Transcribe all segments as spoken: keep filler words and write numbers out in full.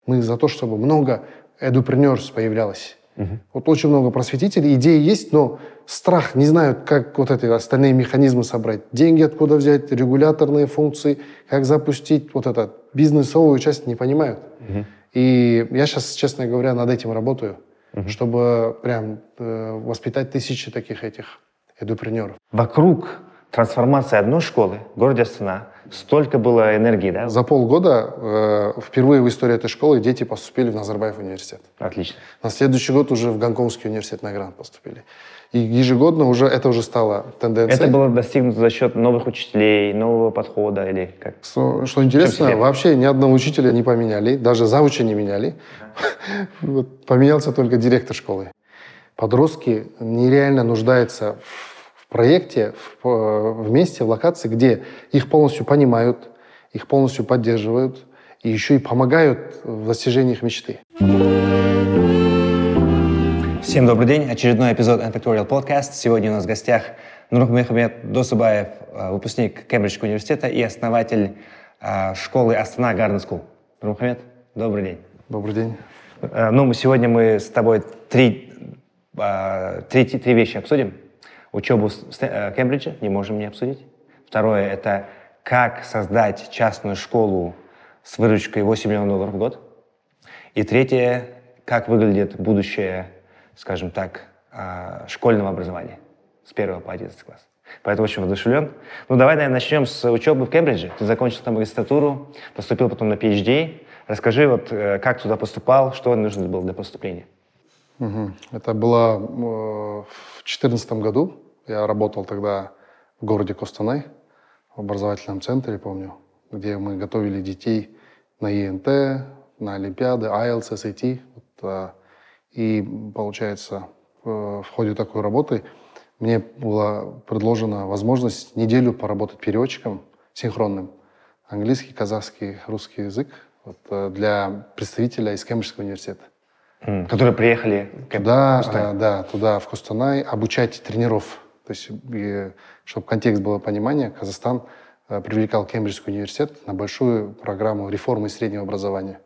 Мы за то, чтобы много edupreneurs появлялось. Угу. Вот очень много просветителей, идеи есть, но страх, не знают, как вот эти остальные механизмы собрать. Деньги откуда взять, регуляторные функции, как запустить. Вот это бизнесовую часть не понимают. Угу. И я сейчас, честно говоря, над этим работаю, угу. чтобы прям э, воспитать тысячи таких этих эдупренеров. Вокруг трансформации одной школы в городе Астана столько было энергии, да? За полгода э, впервые в истории этой школы дети поступили в Назарбаев университет. Отлично. На следующий год уже в Гонконгский университет на грант поступили. И ежегодно уже это уже стало тенденцией. Это было достигнуто за счет новых учителей, нового подхода или как? Что, что интересно, вообще ни одного учителя не поменяли, даже завуча не меняли. Вот, поменялся только директор школы. Подростки нереально нуждаются в проекте, в, в месте, в локации, где их полностью понимают, их полностью поддерживают и еще и помогают в достижении их мечты. Всем добрый день. Очередной эпизод N-Factorial Podcast. Сегодня у нас в гостях Нурмухамед Досыбаев, выпускник Кембриджского университета и основатель школы Астана Garden School. Нурмухамед, добрый день. Добрый день. Ну, сегодня мы с тобой три, три, три вещи обсудим. Учебу в Кембридже не можем не обсудить. Второе – это как создать частную школу с выручкой восемь миллионов долларов в год. И третье – как выглядит будущее, скажем так, школьного образования с первого по одиннадцатый класс. Поэтому очень воодушевлен. Ну, давай, наверное, начнем с учебы в Кембридже. Ты закончил там магистратуру, поступил потом на пи эйч ди. Расскажи, вот, как туда поступал, что нужно было для поступления. Угу. Это было э, в две тысячи четырнадцатом году. Я работал тогда в городе Костанай, в образовательном центре, помню, где мы готовили детей на и эн тэ, на олимпиады, ай эл ти эс, эс эй ти. Вот, э, и, получается, э, в ходе такой работы мне была предложена возможность неделю поработать переводчиком синхронным. Английский, казахский, русский язык вот, э, для представителя из Кембриджского университета. Mm. Которые приехали туда, а, да, туда, в Костанай, обучать тренеров. То есть, и, чтобы контекст было понимание, Казахстан а, привлекал Кембриджский университет на большую программу реформы среднего образования.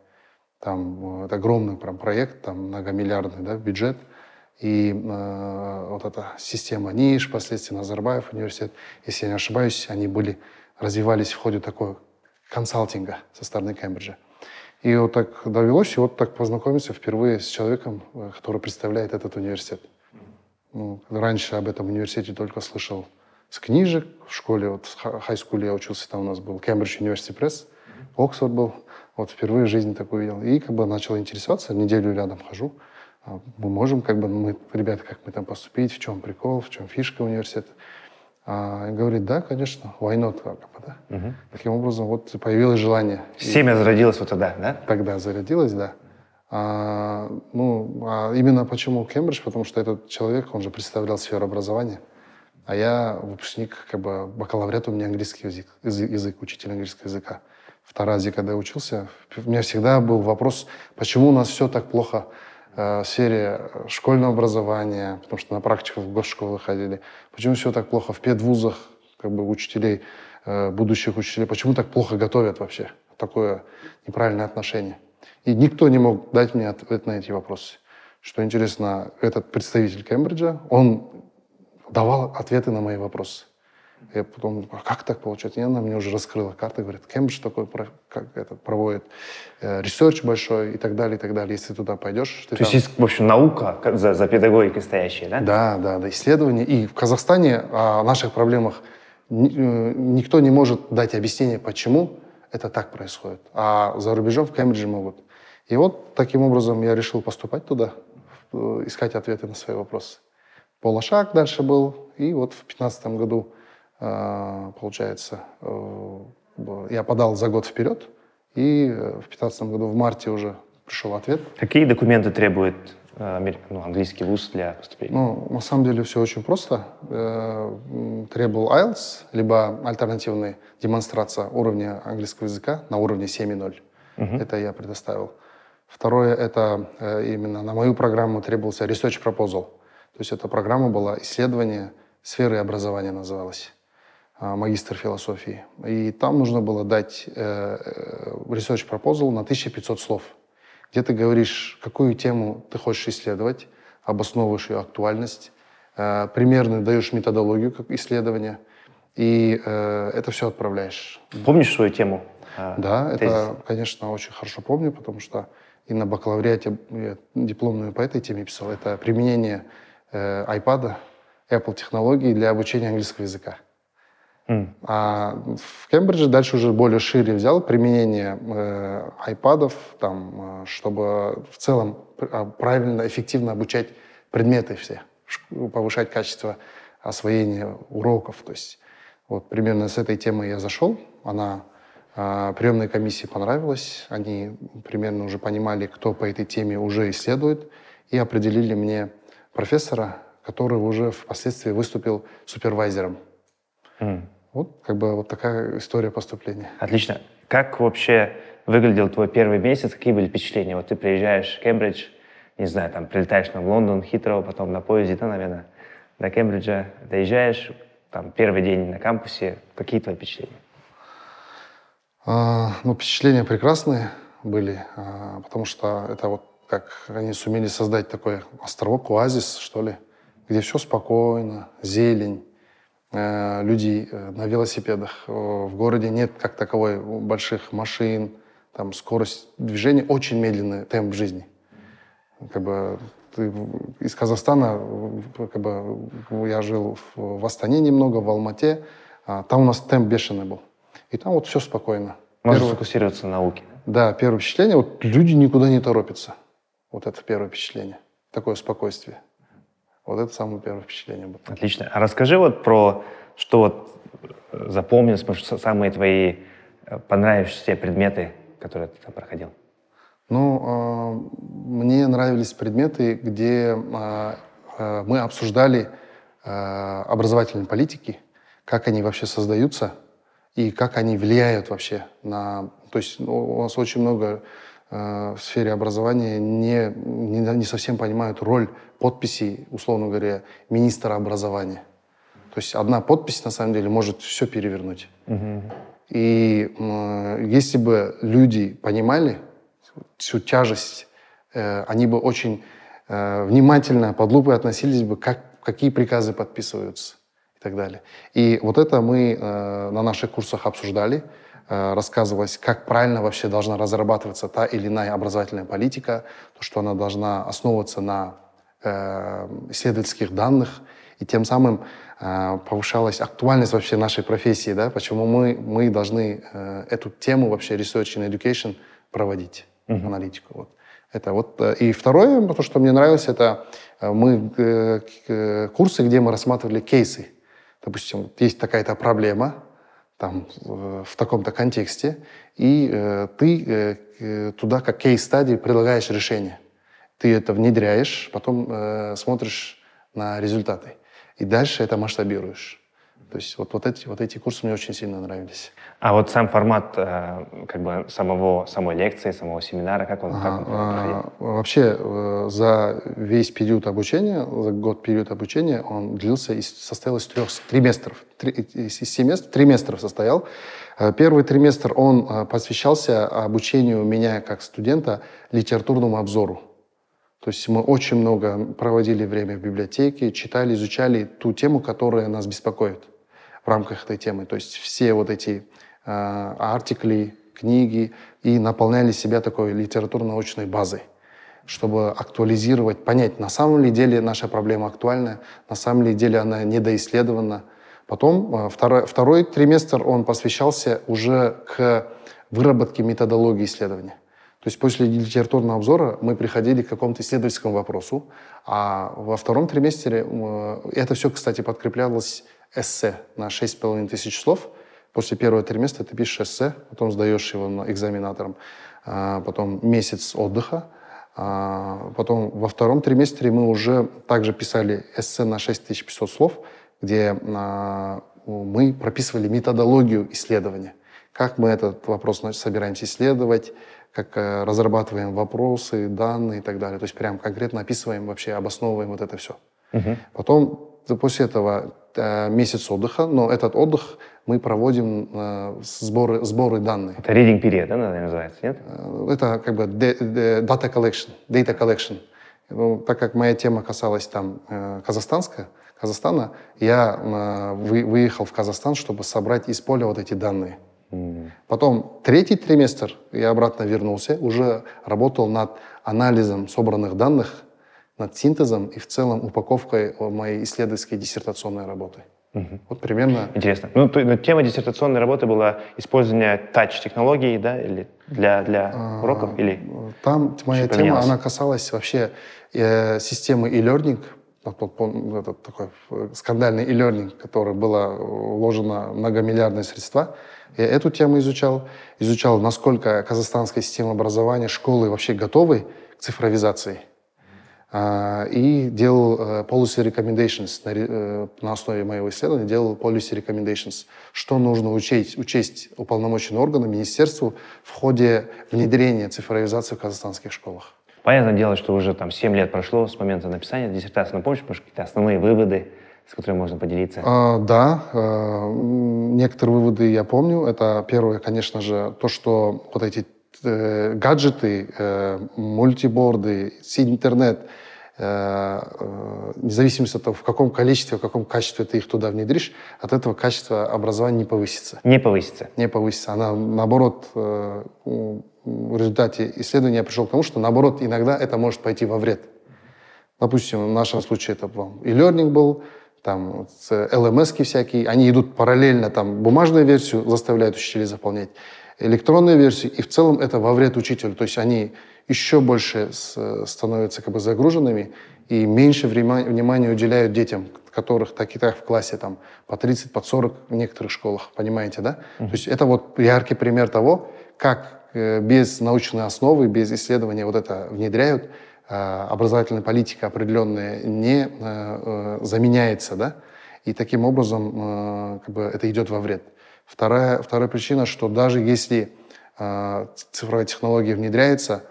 Там это огромный прям проект, там многомиллиардный, да, бюджет. И э, вот эта система НИШ, впоследствии Назарбаев университет, если я не ошибаюсь, они были, развивались в ходе такого консалтинга со стороны Кембриджа. И вот так довелось, и вот так познакомиться впервые с человеком, который представляет этот университет. Ну, раньше об этом университете только слышал с книжек. В школе, вот в хай-скуле я учился, там у нас был Cambridge University Press, Оксфорд был. Вот впервые в жизни такое видел. И как бы начал интересоваться, неделю рядом хожу. Мы можем, как бы, мы, ребята, как мы там поступить, в чем прикол, в чем фишка университета. А, и говорит, да, конечно, why not? Как бы, да? Угу. Таким образом, вот появилось желание. Семя зародилось вот тогда, да? Тогда зародилось, да. А, ну, а именно почему Кембридж? Потому что этот человек, он же представлял сферу образования. А я выпускник, как бы, бакалавриат, у меня английский язык, язык, язык, учитель английского языка. В Таразе, когда я учился, у меня всегда был вопрос, почему у нас все так плохо в сфере школьного образования, потому что на практику в госшколы ходили. Почему все так плохо в педвузах, как бы учителей, будущих учителей, почему так плохо готовят вообще? Такое неправильное отношение. И никто не мог дать мне ответ на эти вопросы. Что интересно, этот представитель Кембриджа, он давал ответы на мои вопросы. Я потом, а как так получается? И она мне уже раскрыла карты, говорит, Кембридж такой как это, проводит ресерч большой и так далее, и так далее. Если ты туда пойдешь... То там... есть есть, в общем, наука за, за педагогикой стоящая, да? Да, да, да, исследования. И в Казахстане о наших проблемах никто не может дать объяснение, почему это так происходит. А за рубежом в Кембридже могут. И вот таким образом я решил поступать туда, искать ответы на свои вопросы. Полошаг дальше был, и вот в пятнадцатом году получается, я подал за год вперед, и в пятнадцатом году в марте уже пришел ответ. Какие документы требует ну, английский вуз для поступления? Ну, на самом деле все очень просто. Требовал ай эл ти эс, либо альтернативная демонстрация уровня английского языка на уровне семь ноль. Uh-huh. Это я предоставил. Второе, это именно на мою программу требовался research proposal. То есть эта программа была исследование сферы образования называлась. Магистр философии. И там нужно было дать э, research proposal на тысячу пятьсот слов. где ты говоришь, какую тему ты хочешь исследовать, обосновываешь ее актуальность, э, примерно даешь методологию как исследования, и э, это все отправляешь. Помнишь свою тему? э, Да, тезис? это, конечно, очень хорошо помню, потому что и на бакалавриате я дипломную по этой теме писал. Это применение э, iPad, Apple технологий для обучения английского языка. Mm. А в Кембридже дальше уже более шире взял применение э, айпадов, там, э, чтобы в целом правильно, эффективно обучать предметы все, повышать качество освоения уроков. То есть вот примерно с этой темой я зашел, она э, приемной комиссии понравилась, они примерно уже понимали, кто по этой теме уже исследует, и определили мне профессора, который уже впоследствии выступил супервайзером. Mm. Вот как бы вот такая история поступления. Отлично. Как вообще выглядел твой первый месяц? Какие были впечатления? Вот ты приезжаешь в Кембридж, не знаю, там прилетаешь в Лондон, Хитроу, потом на поезде, да, наверное, до Кембриджа, доезжаешь, там первый день на кампусе. Какие твои впечатления? А, ну, впечатления прекрасные были, а, потому что это вот как они сумели создать такой островок, оазис, что ли, где все спокойно, зелень, э, люди э, на велосипедах. В городе нет как таковой больших машин, там скорость движения, очень медленный темп жизни. Как бы ты из Казахстана, как бы я жил в, в Астане немного, в Алмате, а, там у нас темп бешеный был. И там вот все спокойно. Можно Первое- сфокусироваться на науке. Да, первое впечатление, вот люди никуда не торопятся. Вот это первое впечатление. Такое спокойствие. Вот это самое первое впечатление было. Отлично. А расскажи вот про, что вот э, запомнилось, может, с- самые твои э, понравившиеся тебе предметы, которые ты там проходил. Ну, э, мне нравились предметы, где э, э, мы обсуждали э, образовательные политики, как они вообще создаются и как они влияют вообще на... То есть ну, у нас очень много э, в сфере образования не, не, не совсем понимают роль подписи, условно говоря, министра образования. То есть одна подпись, на самом деле, может все перевернуть. И э, если бы люди понимали всю тяжесть, э, они бы очень э, внимательно под лупой относились бы, как, какие приказы подписываются и так далее. И вот это мы э, на наших курсах обсуждали, э, рассказывалось, как правильно вообще должна разрабатываться та или иная образовательная политика, то, что она должна основываться на э, исследовательских данных, и тем самым э, повышалась актуальность вообще нашей профессии, да, почему мы, мы должны э, эту тему вообще research and education проводить, mm-hmm. аналитику. Вот. Это вот. И второе, то, что мне нравилось, это мы э, э, курсы, где мы рассматривали кейсы. Допустим, есть такая-то проблема там, э, в таком-то контексте, и э, ты э, туда как кейс-стадии предлагаешь решение. Ты это внедряешь, потом э, смотришь на результаты. И дальше это масштабируешь. То есть вот, вот, эти, вот эти курсы мне очень сильно нравились. А вот сам формат э, как бы самого, самой лекции, самого семинара, как он, как он проходил? А, вообще э, за весь период обучения, за год период обучения, он длился, и состоял из трех триместров. Три, из семестров, триместров состоял. Первый триместр он э, посвящался обучению меня как студента литературному обзору. То есть мы очень много проводили время в библиотеке, читали, изучали ту тему, которая нас беспокоит в рамках этой темы. То есть все вот эти э, артикли, книги, и наполняли себя такой литературно-научной базой, чтобы актуализировать, понять, на самом ли деле наша проблема актуальна, на самом ли деле она недоисследована. Потом э, второй, второй триместр он посвящался уже к выработке методологии исследования. То есть после литературного обзора мы приходили к какому-то исследовательскому вопросу, а во втором триместре это все, кстати, подкреплялось эссе на шесть с половиной тысяч слов. После первого триместра ты пишешь эссе, потом сдаешь его экзаменаторам, потом месяц отдыха, потом во втором триместре мы уже также писали эссе на шесть тысяч пятьсот слов, где мы прописывали методологию исследования, как мы этот вопрос собираемся исследовать, как э, разрабатываем вопросы, данные и так далее. То есть прям конкретно описываем, вообще обосновываем вот это все. Uh-huh. Потом, после этого, месяц отдыха, но этот отдых мы проводим сборы, сборы данных. Это reading period, да, называется, нет? Это как бы data collection, data collection. Ну, так как моя тема касалась там казахстанская, Казахстана, я выехал в Казахстан, чтобы собрать из поля вот эти данные. Mm. Потом третий триместр я обратно вернулся, уже работал над анализом собранных данных, над синтезом и в целом упаковкой моей исследовательской диссертационной работы. Mm-hmm. Вот примерно... Интересно. Ну, то, но тема диссертационной работы была использование тач-технологий, да, или для, для а, уроков? Или там моя тема, поменялось? Она касалась вообще э, системы e-learning, этот такой скандальный e-learning, который было вложено многомиллиардные средства. Я эту тему изучал. Изучал, насколько казахстанская система образования, школы вообще готовы к цифровизации. И делал policy recommendations на, на основе моего исследования, делал policy recommendations, что нужно учесть, учесть уполномоченным органам, министерству в ходе внедрения цифровизации в казахстанских школах. Понятное дело, что уже там семь лет прошло с момента написания диссертации, но помнишь, может, какие-то основные выводы, с которыми можно поделиться? А, да, а, некоторые выводы я помню. Это первое, конечно же, то, что вот эти э, гаджеты, э, мультиборды, интернет, э, э, независимо от того, в каком количестве, в каком качестве ты их туда внедришь, от этого качество образования не повысится. Не повысится? Не повысится. Она, наоборот, э, в результате исследования я пришел к тому, что, наоборот, иногда это может пойти во вред. Допустим, в нашем случае это e-learning был, там эл эм эс-ки всякие, они идут параллельно, там бумажную версию заставляют учителей заполнять, электронную версию, и в целом это во вред учителю. То есть они еще больше становятся как бы загруженными и меньше внимания уделяют детям, которых так и так в классе там по тридцать, по сорок в некоторых школах, понимаете, да? Mm-hmm. То есть это вот яркий пример того, как без научной основы, без исследования вот это внедряют, образовательная политика определенная не заменяется, да, и таким образом как бы это идет во вред. Вторая, вторая причина, что даже если цифровая технология внедряется,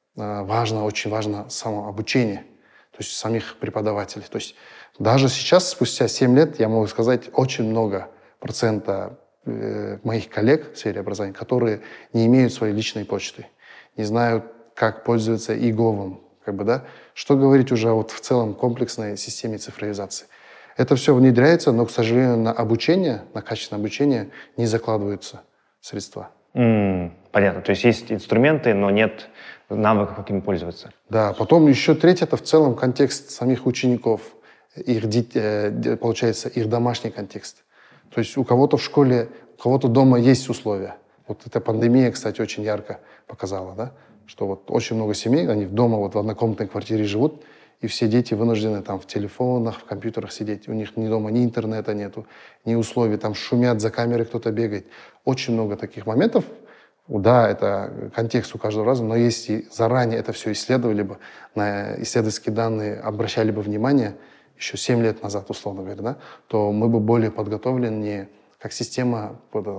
важно, очень важно само обучение, то есть самих преподавателей. То есть даже сейчас, спустя семь лет, я могу сказать, очень много процента моих коллег в сфере образования, которые не имеют своей личной почты, не знают, как пользоваться и-говом, как бы, да? Что говорить уже вот в целом комплексной системе цифровизации. Это все внедряется, но, к сожалению, на обучение, на качественное обучение не закладываются средства. Mm, понятно. То есть есть инструменты, но нет навыков, как ими пользоваться. Да. Потом еще третье, это в целом контекст самих учеников, их, получается, их домашний контекст. То есть у кого-то в школе, у кого-то дома есть условия. Вот эта пандемия, кстати, очень ярко показала, да? Что вот очень много семей, они дома вот в однокомнатной квартире живут, и все дети вынуждены там в телефонах, в компьютерах сидеть. У них ни дома ни интернета нету, ни условий, там шумят, за камерой кто-то бегает. Очень много таких моментов. Да, это контекст у каждого раза, но если заранее это все исследовали бы, на исследовательские данные обращали бы внимание, еще семь лет назад, условно говоря, да, то мы бы более подготовленнее, как система,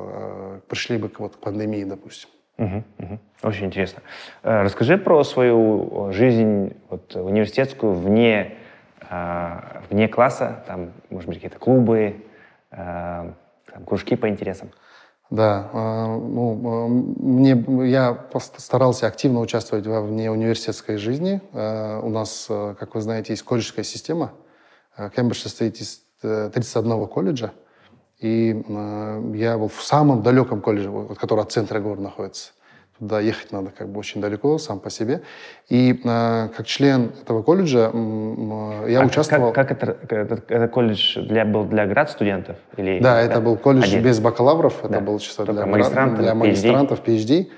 пришли бы к, вот, к пандемии, допустим. Угу, угу. Очень интересно. Расскажи про свою жизнь вот, университетскую вне, вне класса, там, может быть, какие-то клубы, там, кружки по интересам. Да, ну, мне, я старался активно участвовать во внеуниверситетской жизни. У нас, как вы знаете, есть колледжская система. Кембридж состоит из тридцати одного колледжа. И э, я был в самом далеком колледже, вот, который от центра города находится. Туда ехать надо как бы очень далеко, сам по себе. И э, как член этого колледжа э, я а участвовал... Как, как это, это, это колледж для, был для град-студентов? Или, да, это, это был колледж один? Без бакалавров. Да. Это был чисто для, магистрантов, для магистрантов, пи эйч ди,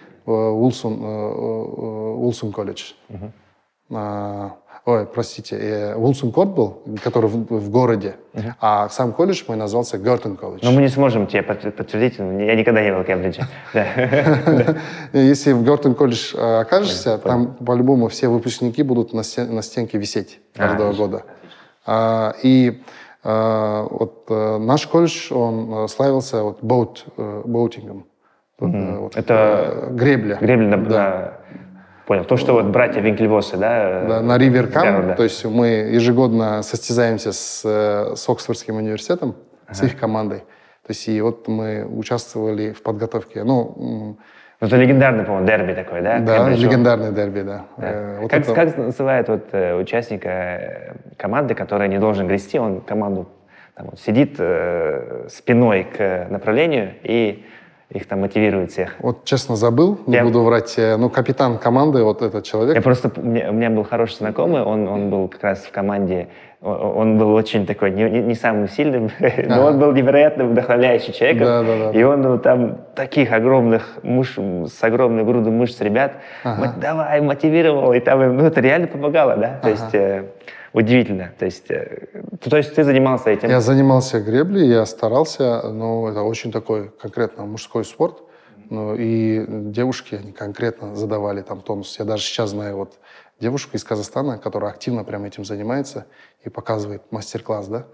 Уилсон колледж. Угу. А, ой, простите, Уилсон Корт был, который в, в городе, uh-huh. а сам колледж мой назывался Гертон колледж. Но мы не сможем тебе подтвердить, я никогда не был в Кембридже. Если в Гертон колледж окажешься, там по-любому все выпускники будут на стенке висеть каждого года. И вот наш колледж, он славился вот боутингом. Это гребля. Гребля, да. Понял. То, что вот братья Винкельвосы, да? Да, на Риверкам, Гарварда. то есть мы ежегодно состязаемся с, с Оксфордским университетом, ага. с их командой. То есть и вот мы участвовали в подготовке. Ну, это легендарный, по-моему, дерби такой, да? Да, Кембриджу. легендарный дерби, да. да. Э, вот как, это... как называют вот, участника команды, который не должен грести, он команду там, вот, сидит э, спиной к направлению и их там мотивирует всех. Вот честно забыл, не я... буду врать. Ну, капитан команды, вот этот человек. Я просто, у меня, у меня был хороший знакомый, он, он был как раз в команде, он был очень такой, не, не самым сильным, ага. но он был невероятно вдохновляющий человеком. Да, да, да. И он ну, там таких огромных мышц, с огромной грудой мышц ребят, ага. давай, мотивировал, и там, ну, это реально помогало, да, то ага. есть э, удивительно. То есть, э, то есть ты занимался этим? Я занимался греблей, я старался, но это очень такой конкретно мужской спорт. Ну, и девушки, они конкретно задавали там тонус. Я даже сейчас знаю вот девушку из Казахстана, которая активно прям этим занимается и показывает мастер-класс, да.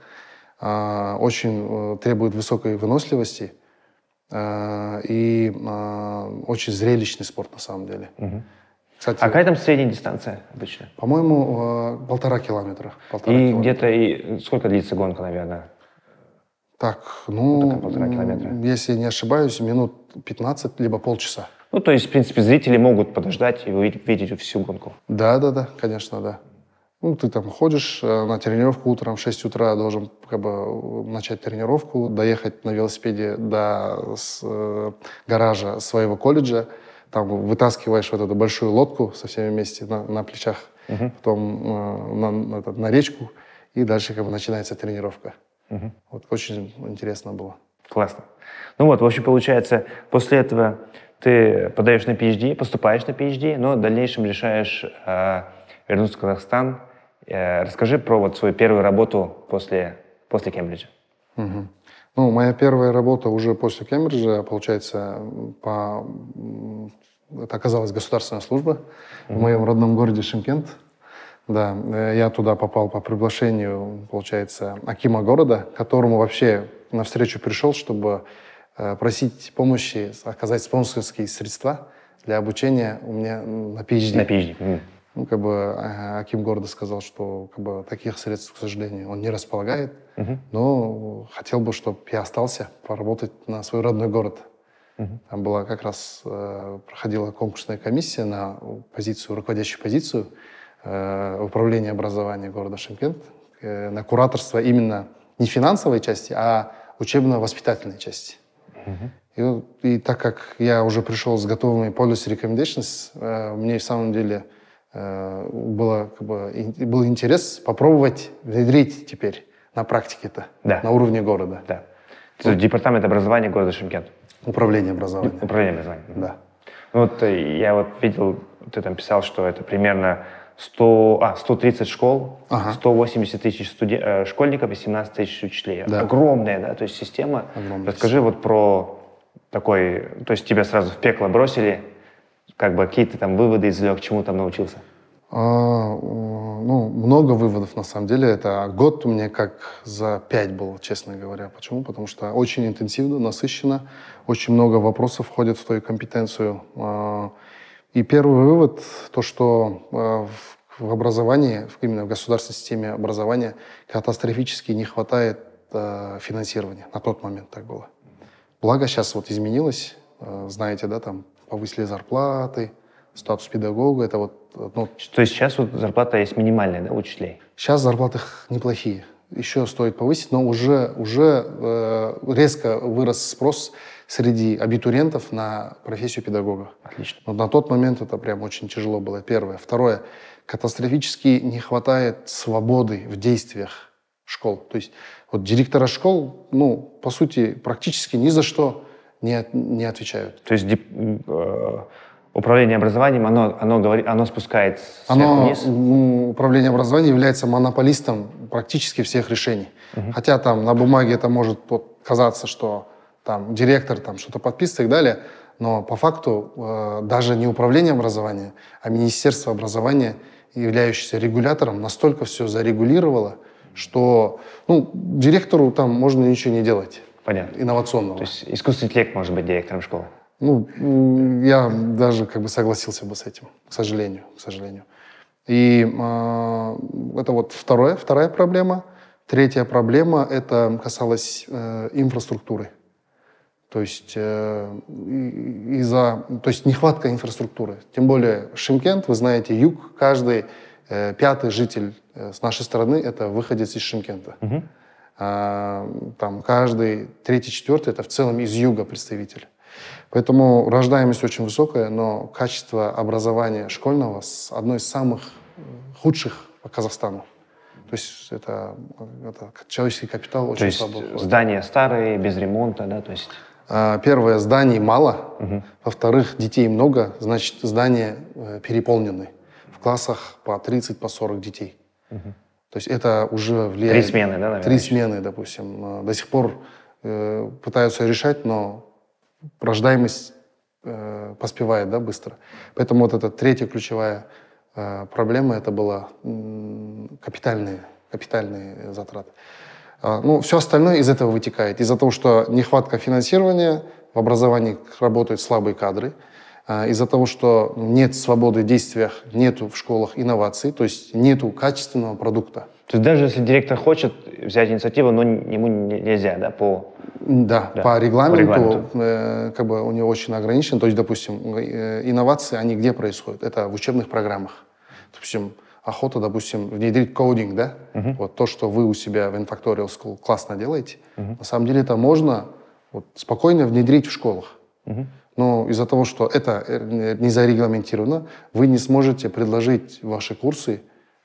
А, очень э, требует высокой выносливости э, и э, очень зрелищный спорт на самом деле. Угу. Кстати, а какая там средняя дистанция обычно? По-моему, э, полтора километра. Полтора и километра. где-то и сколько длится гонка, наверное? Так, ну, вот если не ошибаюсь, минут пятнадцать, либо полчаса. Ну, то есть, в принципе, зрители могут подождать и увидеть всю гонку. Да, да, да, конечно, да. Ну, ты там ходишь на тренировку утром в шесть утра, должен как бы начать тренировку, доехать на велосипеде до с, э, гаража своего колледжа, там вытаскиваешь вот эту большую лодку со всеми вместе на, на плечах, угу. потом э, на, на, на речку, и дальше как бы начинается тренировка. Угу. Вот очень интересно было. Классно. Ну вот, в общем, получается, после этого ты подаешь на пи эйч ди, поступаешь на пи эйч ди, но в дальнейшем решаешь э, вернуться в Казахстан. Э, расскажи про вот свою первую работу после, после Кембриджа. Угу. Ну, моя первая работа уже после Кембриджа, получается, по... это оказалась государственная служба угу. в моем родном городе Шымкент. Да, я туда попал по приглашению, получается, акима города, которому вообще навстречу пришел, чтобы э, просить помощи, оказать спонсорские средства для обучения у меня на пи эйч ди. На пи эйч ди. Mm. Ну, как бы э, аким города сказал, что как бы, таких средств, к сожалению, он не располагает, mm-hmm. но хотел бы, чтобы я остался поработать на свой родной город. Mm-hmm. Там была как раз, э, проходила конкурсная комиссия на позицию, руководящую позицию, управления образования города Шымкент, на кураторство именно не финансовой части, а учебно-воспитательной части. Uh-huh. И, и так как я уже пришел с готовыми policy recommendations, мне в самом деле было, как бы, был интерес попробовать внедрить теперь на практике это, да. на уровне города. Да. Вот. Департамент образования города Шымкент. Управление образования. Управление образования. Да. Ну, вот я вот видел, ты там писал, что это примерно сто, а, сто тридцать школ, ага. сто восемьдесят тысяч студен... э, школьников и семнадцать тысяч учителей. Да. Огромная, да, то есть система. Огромная. Расскажи вот про такой, то есть тебя сразу в пекло бросили, как бы какие ты там выводы извлек, чему там научился? А, ну, много выводов на самом деле. Это год у меня как за пять был, честно говоря. Почему? Потому что очень интенсивно, насыщенно, очень много вопросов входит в твою компетенцию. И первый вывод, то, что в образовании, именно в государственной системе образования, катастрофически не хватает финансирования. На тот момент так было. Благо сейчас вот изменилось, знаете, да, там повысили зарплаты, статус педагога, это вот... Ну, то есть сейчас вот зарплата есть минимальная, да, у учителей? Сейчас зарплаты неплохие. Еще стоит повысить, но уже, уже э, резко вырос спрос среди абитуриентов на профессию педагога. Отлично. Но на тот момент это прям очень тяжело было, первое. Второе, катастрофически не хватает свободы в действиях школ. То есть вот директора школ, ну, по сути, практически ни за что не, не отвечают. То есть э, управление образованием, оно, оно, говорит, оно спускает оно, вниз? Управление образованием является монополистом практически всех решений. Угу. Хотя там на бумаге это может вот, казаться, что там директор там что-то подписывает и так далее, но по факту э, даже не управление образования, а Министерство образования, являющееся регулятором, настолько все зарегулировало, что ну, директору там можно ничего не делать. Понятно. Инновационного. То есть искусственный интеллект может быть директором школы? Ну, я даже как бы согласился бы с этим, к сожалению, к сожалению. И э, это вот второе, вторая проблема. Третья проблема, это касалось э, инфраструктуры. То есть э, из-за, то есть нехватка инфраструктуры. Тем более Шымкент, вы знаете, юг, каждый э, пятый житель э, с нашей страны это выходец из Шымкента. Угу. А, там каждый третий, четвертый это в целом из юга представитель. Поэтому рождаемость очень высокая, но качество образования школьного одно из самых худших по Казахстану. То есть это, это человеческий капитал очень слабый. То есть здания старые, без ремонта, да? То есть... Первое, зданий мало. Угу. Во-вторых, детей много, значит, здания переполнены. В классах по тридцать, по сорок детей. Угу. То есть это уже влияет... Три смены, да, наверное? Три смены, допустим. До сих пор э, пытаются решать, но рождаемость э, поспевает, да, быстро. Поэтому вот эта третья ключевая э, проблема, это была э, капитальные, капитальные затраты. А, ну, все остальное из этого вытекает. Из-за того, что нехватка финансирования, в образовании работают слабые кадры, а, из-за того, что нет свободы в действиях, нету в школах инноваций, то есть нету качественного продукта. То есть даже если директор хочет взять инициативу, но ему нельзя, да, по... Да, да, по регламенту, по регламенту. Э, как бы у него очень ограничен. То есть, допустим, э, инновации, они где происходят? Это в учебных программах. Допустим, охота, допустим, внедрить кодинг, да? Uh-huh. Вот то, что вы у себя в Infactorial School классно делаете, uh-huh. на самом деле это можно вот, спокойно внедрить в школах. Uh-huh. Но из-за того, что это не зарегламентировано, вы не сможете предложить ваши курсы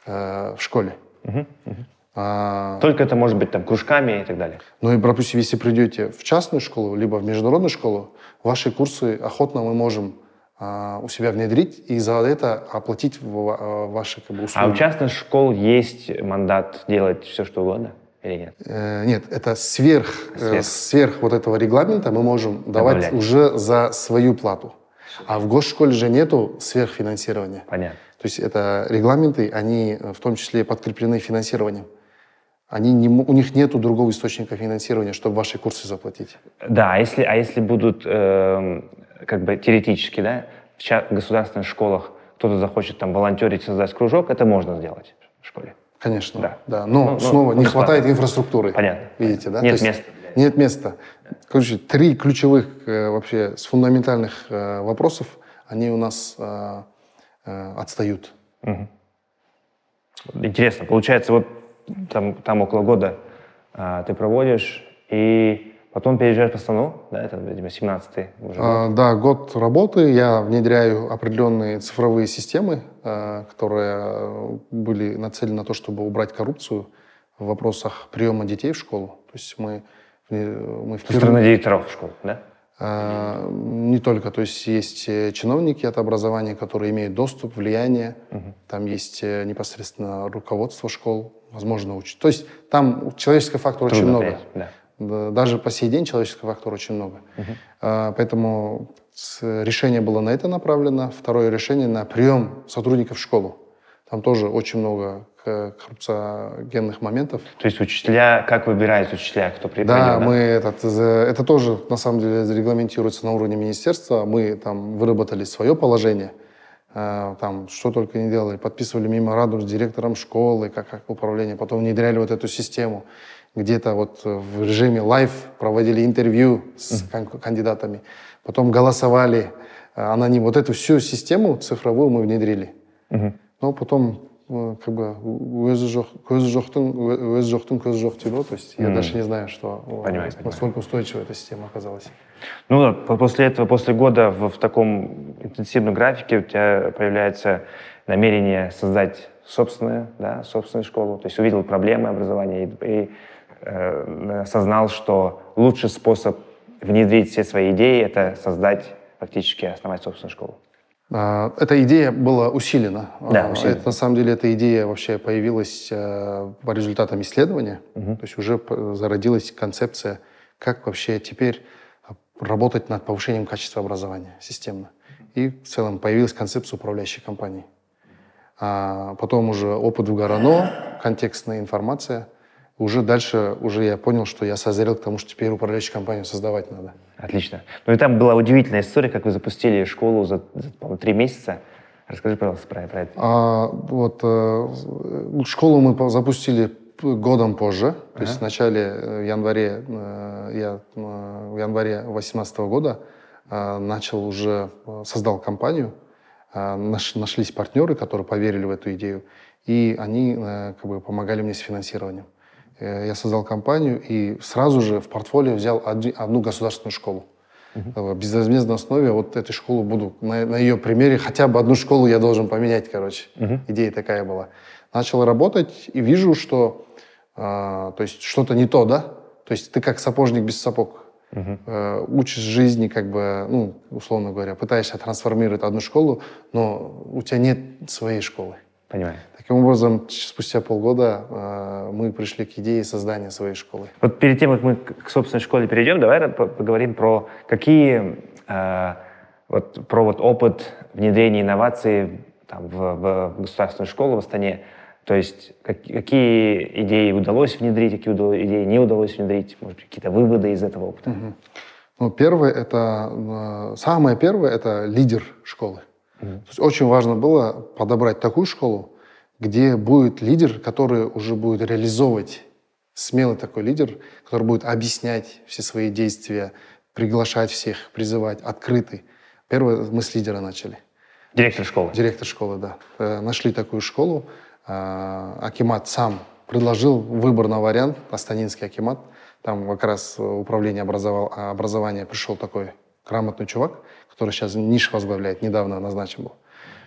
э, в школе. Uh-huh. Uh-huh. А... Только это может быть там кружками и так далее. Ну и, допустим, если придете в частную школу, либо в международную школу, ваши курсы охотно мы можем а, у себя внедрить и за это оплатить в, в, ваши как бы, услуги. А у частных школ есть мандат делать все, что угодно или нет? Э, нет, это сверх, сверх. Э, сверх вот этого регламента мы можем Добавлять. давать уже за свою плату. А в госшколе же нету сверхфинансирования. Понятно. То есть это регламенты, они в том числе подкреплены финансированием. Они не, у них нет другого источника финансирования, чтобы ваши курсы заплатить. Да, а если, а если будут э, как бы теоретически, да, в ча- государственных школах кто-то захочет там волонтерить, создать кружок, это можно сделать в школе? Конечно, да. да. Но ну, снова ну, не хватает инфраструктуры. Понятно. Видите, да? Нет места. Нет места. Короче, три ключевых э, вообще с фундаментальных э, вопросов, они у нас э, э, отстают. Угу. Интересно. Получается, вот Там, там около года а, ты проводишь, и потом переезжаешь в Астану, да, это, видимо, семнадцатый уже год. А, да, год работы, я внедряю определенные цифровые системы, а, которые были нацелены на то, чтобы убрать коррупцию в вопросах приема детей в школу. То есть мы, мы впервые... Со стороны директоров школ, да? А, не только, то есть есть чиновники от образования, которые имеют доступ, влияние, угу. Там есть непосредственно руководство школ, возможно, учат. То есть там человеческого фактора очень много. Да. Даже по сей день человеческого фактора очень много. Угу. А, поэтому решение было на это направлено. Второе решение на прием сотрудников в школу. Там тоже очень много коррупциогенных моментов. То есть учителя, как выбирают учителя, кто придет? Да, да? Мы этот, это тоже на самом деле регламентируется на уровне министерства. Мы там выработали свое положение. Там что только не делали. Подписывали меморандум с директором школы, как, как управление. Потом внедряли вот эту систему. Где-то вот в режиме лайв проводили интервью с mm-hmm. кандидатами. Потом голосовали. Аноним. Вот эту всю систему цифровую мы внедрили. Mm-hmm. Но потом как бы өзі жоқ, көзі жоқтың, өзі жоқтың көзі жоқ дейді, то есть я mm. даже не знаю, что понимаю, насколько понимаю. устойчива эта система оказалась. Ну да, после этого, после года в, в таком интенсивном графике у тебя появляется намерение создать собственную, да, собственную школу, то есть увидел проблемы образования и, и э, осознал, что лучший способ внедрить все свои идеи — это создать, фактически основать собственную школу. Эта идея была усилена. Да, усилена. Это, на самом деле эта идея вообще появилась по результатам исследования. Угу. То есть уже зародилась концепция, как вообще теперь работать над повышением качества образования системно. И в целом появилась концепция управляющей компании. А потом уже опыт в ГОРАНО, контекстная информация. уже дальше уже я понял, что я созрел к тому, что теперь управляющую компанию создавать надо. Отлично. Ну и там была удивительная история, как вы запустили школу за, за по-моему, три месяца. Расскажи, пожалуйста, про, про это. А, вот, э, школу мы запустили годом позже. То ага. есть в начале января, э, я э, в январе две тысячи восемнадцатого года э, начал уже, создал компанию. Э, наш, нашлись партнеры, которые поверили в эту идею. И они э, как бы помогали мне с финансированием. Я создал компанию и сразу же в портфолио взял одну государственную школу. Uh-huh. В безвозмездной основе вот эту школу буду, на, на ее примере, хотя бы одну школу я должен поменять, короче. Uh-huh. Идея такая была. Начал работать и вижу, что э, то есть что-то не то, да? То есть ты как сапожник без сапог. Uh-huh. Э, учишь жизни, как бы, ну, условно говоря, пытаешься трансформировать одну школу, но у тебя нет своей школы. Понимаю. Таким образом, спустя полгода э, мы пришли к идее создания своей школы. Вот перед тем, как мы к собственной школе перейдем, давай поговорим про какие, э, вот, про вот опыт внедрения инноваций там, в, в государственную школу в Астане. То есть как, какие идеи удалось внедрить, какие идеи не удалось внедрить, может быть, какие-то выводы из этого опыта. Угу. Ну, первое, это, самое первое, это лидер школы. Угу. То есть очень важно было подобрать такую школу, где будет лидер, который уже будет реализовывать, смелый такой лидер, который будет объяснять все свои действия, приглашать всех, призывать, открытый. Первое, мы с лидера начали. Директор школы? Директор школы, да. Э, нашли такую школу. Э, акимат сам предложил выбор на вариант, астанинский акимат. Там как раз управление образовал, образования пришел такой грамотный чувак, который сейчас НИШ возглавляет, недавно назначен был.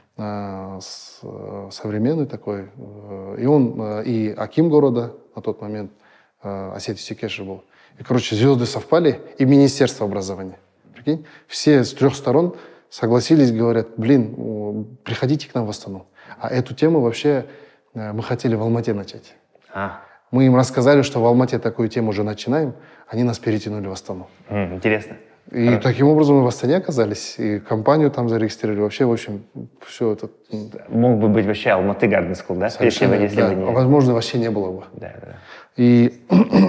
Современный такой. И он, и аким города на тот момент, Асет Исекешев был. И, короче, звезды совпали, и Министерство образования. Прикинь? Все с трех сторон согласились, говорят, блин, приходите к нам в Астану. А эту тему вообще мы хотели в Алмате начать. А. Мы им рассказали, что в Алмате такую тему уже начинаем, они нас перетянули в Астану. Mm, интересно. И Хорошо. Таким образом мы в Астане оказались, и компанию там зарегистрировали. Вообще, в общем, все это... Мог бы быть вообще Алматы Garden School, да? Совершенно, если да. Бы не... Возможно, вообще не было бы. Да, да. И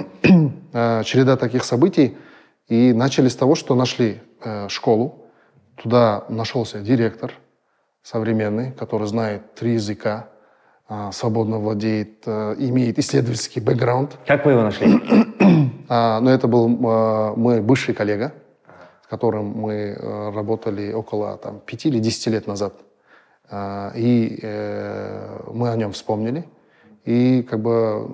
череда таких событий. И начали с того, что нашли э, школу. Туда нашелся директор современный, который знает три языка, э, свободно владеет, э, имеет исследовательский бэкграунд. Как вы его нашли? а, но это был э, мой бывший коллега, с которым мы э, работали около там, пяти или десяти лет назад. Э, и э, мы о нем вспомнили. И как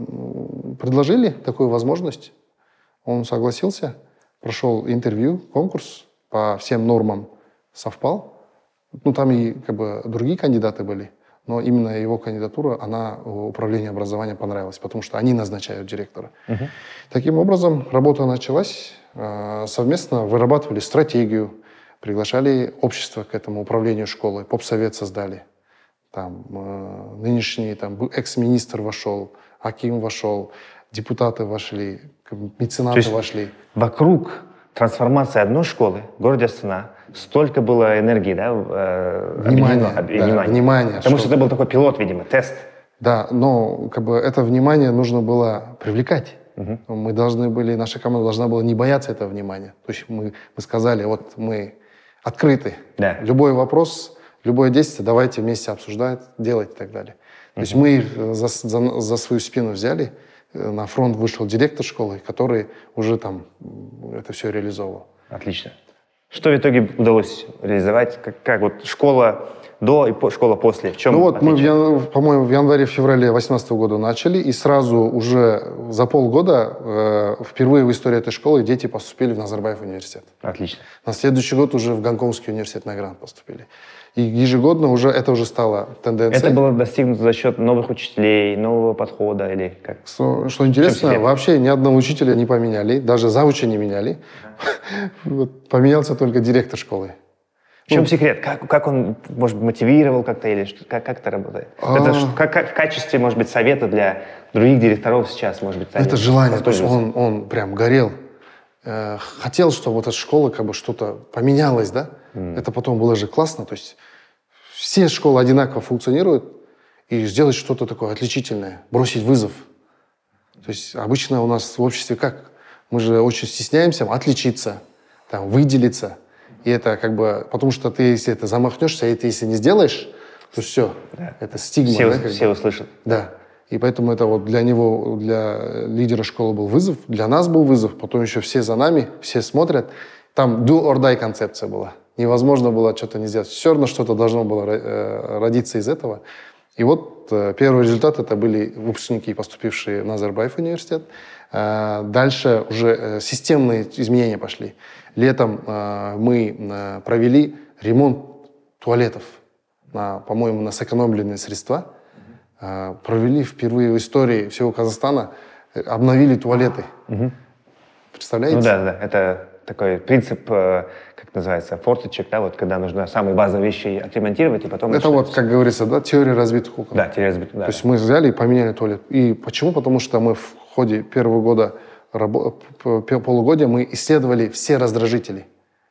бы предложили такую возможность. Он согласился. Прошел интервью, конкурс, по всем нормам совпал. Ну, там и как бы другие кандидаты были, но именно его кандидатура, она управлению образования понравилась, потому что они назначают директора. Uh-huh. Таким образом, работа началась, совместно вырабатывали стратегию, приглашали общество к этому управлению школой, попсовет создали. Там нынешний там, экс-министр вошел, аким вошел, депутаты вошли, меценаты вошли. Вокруг трансформации одной школы в городе Астана столько было энергии, да? Внимание, да, внимание. внимание. Потому что... что это был такой пилот, видимо, тест. Да, но как бы это внимание нужно было привлекать. Угу. Мы должны были, наша команда должна была не бояться этого внимания. То есть мы, мы сказали, вот мы открыты. Да. Любой вопрос, любое действие давайте вместе обсуждать, делать и так далее. То угу. есть мы их за, за, за свою спину взяли. На фронт вышел директор школы, который уже там это все реализовывал. Отлично. Что в итоге удалось реализовать? Как, как вот школа до и по, школа после? В чем ну вот отличие? Мы, по-моему, в январе-феврале две тысячи восемнадцатого года начали, и сразу уже за полгода э, впервые в истории этой школы дети поступили в Назарбаев университет. Отлично. На следующий год уже в Гонконгский университет на грант поступили. И ежегодно уже это уже стало тенденцией. Это было достигнуто за счет новых учителей, нового подхода или как? Что, что интересно, вообще ни одного учителя не поменяли, даже завуча не меняли. Вот, поменялся только директор школы. В чем ну, секрет? Как, как он, может быть, мотивировал как-то или что, как, как это работает? А... Это как, как в качестве, может быть, совета для других директоров сейчас, может быть, это желание, то есть он, он прям горел. Хотел, чтобы вот эта школа как бы что-то поменялось, да? Mm. Это потом было же классно, то есть все школы одинаково функционируют, и сделать что-то такое отличительное, бросить вызов. То есть обычно у нас в обществе как? Мы же очень стесняемся отличиться, там, выделиться. И это как бы... Потому что ты, если это замахнешься, и ты если не сделаешь, то все. Да. Это стигма. Все, да, все услышат. Да. И поэтому это вот для него, для лидера школы был вызов, для нас был вызов, потом еще все за нами, все смотрят. Там do or die концепция была. Невозможно было что-то не сделать. Все равно что-то должно было родиться из этого. И вот первый результат это были выпускники, поступившие в Назарбаев университет. Дальше уже системные изменения пошли. Летом мы провели ремонт туалетов, на, по-моему, на сэкономленные средства. Провели впервые в истории всего Казахстана, обновили туалеты. Угу. Представляете? Ну да, да, это такой принцип, как называется, форточек, да, вот когда нужно самые базовые вещи отремонтировать, и потом... Это вот, как говорится, да, теория разбитых окон. Да, теория разбитых, да. То есть мы взяли и поменяли туалет. И почему? Потому что мы в ходе первого года, полугодия, мы исследовали все раздражители.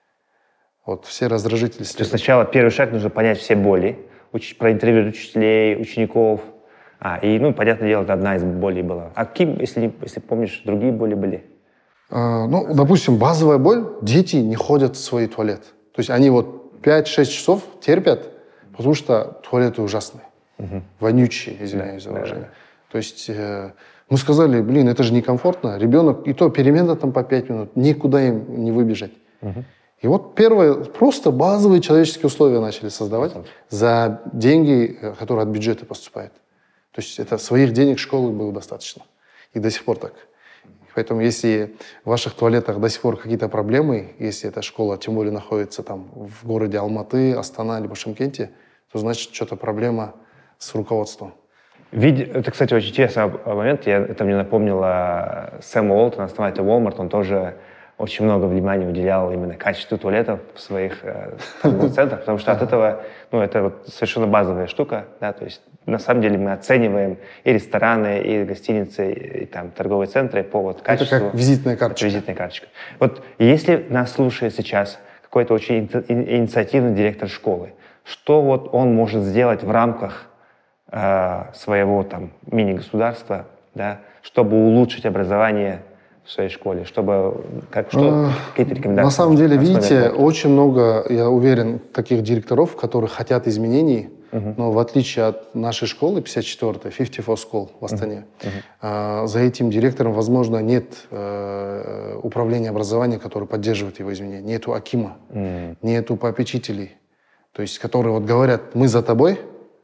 Вот, все раздражители. То есть сначала первый шаг нужно понять все боли, уч- проинтервьюировать учителей, учеников. А, и, ну, понятное дело, это одна из болей была. А какие, если, если помнишь, другие боли были? А, ну, допустим, базовая боль. Дети не ходят в свой туалет. То есть они вот пять-шесть часов терпят, потому что туалеты ужасные. Угу. Вонючие, извиняюсь за выражение. Да, да. То есть э, мы сказали, блин, это же некомфортно. Ребенок, и то перемена там по пять минут, никуда им не выбежать. Угу. И вот первые, просто базовые человеческие условия начали создавать за деньги, которые от бюджета поступают. То есть это своих денег школы было достаточно. И до сих пор так. Поэтому если в ваших туалетах до сих пор какие-то проблемы, если эта школа тем более находится там в городе Алматы, Астана либо Шымкенте, то значит что-то проблема с руководством. Види... Это, кстати, очень интересный момент. Я... Это мне напомнило Сэм Уолтон, основатель Walmart. Он тоже очень много внимания уделял именно качеству туалетов в своих э, центрах, потому что от этого, ну, это вот совершенно базовая штука, да, то есть на самом деле мы оцениваем и рестораны, и гостиницы, и там торговые центры по вот качеству. Это как визитная карточка. Визитная карточка. Вот если нас слушает сейчас какой-то очень инициативный директор школы, что вот он может сделать в рамках э, своего там мини-государства, да, чтобы улучшить образование в своей школе, чтобы как, что, какие-то рекомендации? На самом деле, на видите, этого? очень много, я уверен, таких директоров, которые хотят изменений, uh-huh. но в отличие от нашей школы, пятьдесят четвёртой, пятьдесят четыре School в Астане, uh-huh. а, за этим директором, возможно, нет а, управления образованием, которое поддерживает его изменения, нету акима, uh-huh. нету попечителей, то есть, которые вот говорят, мы за тобой,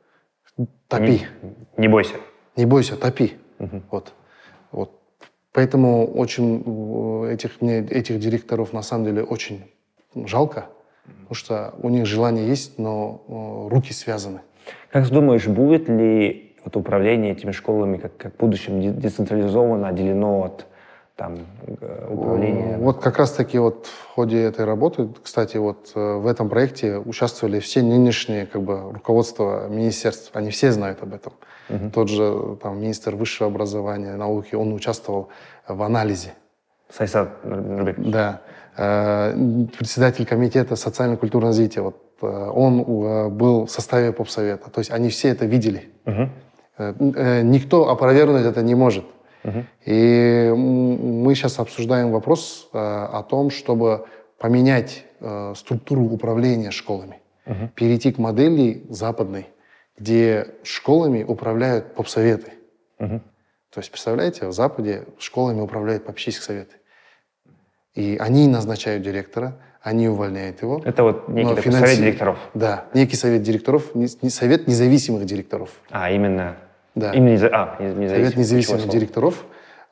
топи. Не, не бойся. Не бойся, топи. Uh-huh. Вот. Вот. Поэтому очень этих, мне этих директоров на самом деле очень жалко, потому что у них желание есть, но руки связаны. Как думаешь, будет ли вот управление этими школами как, как в будущем децентрализовано, отделено от там, управления? Вот как раз-таки вот в ходе этой работы, кстати, вот в этом проекте участвовали все нынешние как бы, руководства министерств, они все знают об этом. Uh-huh. Тот же там, министр высшего образования, науки, он участвовал в анализе. Сайсат Нурбекович. Да. Председатель комитета социально-культурного развития, вот, он был в составе попсовета. То есть они все это видели. Uh-huh. Никто опровергнуть это не может. Uh-huh. И мы сейчас обсуждаем вопрос о том, чтобы поменять структуру управления школами, uh-huh. перейти к модели западной, где школами управляют попсоветы. Uh-huh. То есть, представляете, в Западе школами управляют попечительские советы. И они назначают директора, они увольняют его. Это вот некий финанси... совет директоров. Да, некий совет директоров, не, не совет независимых директоров. А, именно, да. именно неза... а, независимых. Совет независимых директоров.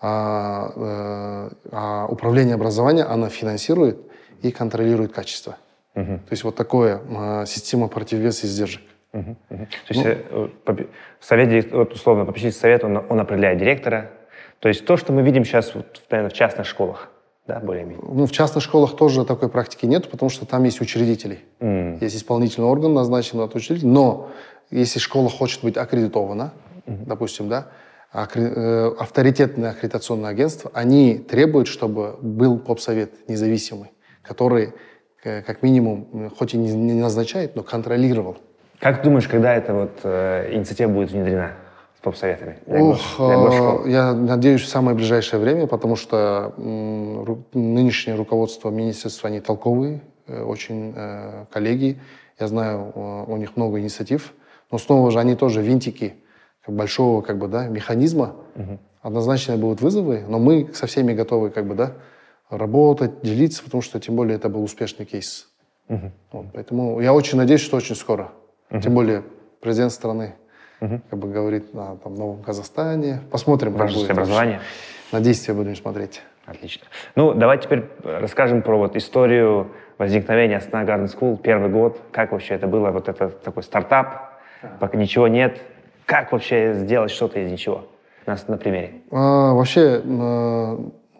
А, а управление образования, она финансирует и контролирует качество. Uh-huh. То есть вот такая а, система противовеса издержек. Uh-huh. Uh-huh. То есть ну, э, совет, вот, условно, попечительский совет, он, он определяет директора. То есть то, что мы видим сейчас, вот, наверное, в частных школах, да, более-менее? Ну, в частных школах тоже такой практики нет, потому что там есть учредители. Mm. Есть исполнительный орган, назначен от учредителя. Но если школа хочет быть аккредитована, mm-hmm. допустим, да, аккре- авторитетное аккредитационное агентство, они требуют, чтобы был попсовет независимый, который, как минимум, хоть и не назначает, но контролировал. Как ты думаешь, когда эта вот, э, инициатива будет внедрена? попсоветами? Ох, я надеюсь, в самое ближайшее время, потому что м, нынешнее руководство министерства, они толковые, очень э, коллеги. Я знаю, у них много инициатив, но снова же они тоже винтики большого как бы, да, механизма. Угу. Однозначно будут вызовы, но мы со всеми готовы как бы, да, работать, делиться, потому что тем более это был успешный кейс. Угу. Вот, поэтому я очень надеюсь, что очень скоро. Угу. Тем более президент страны угу. как бы говорит о там, новом Казахстане. Посмотрим, как будет. Образование. На действия будем смотреть. Отлично. Ну, давай теперь расскажем про вот историю возникновения Астана Garden School, первый год. Как вообще это было? Вот это такой стартап, а. пока ничего нет. Как вообще сделать что-то из ничего? На, на примере. А, вообще, а,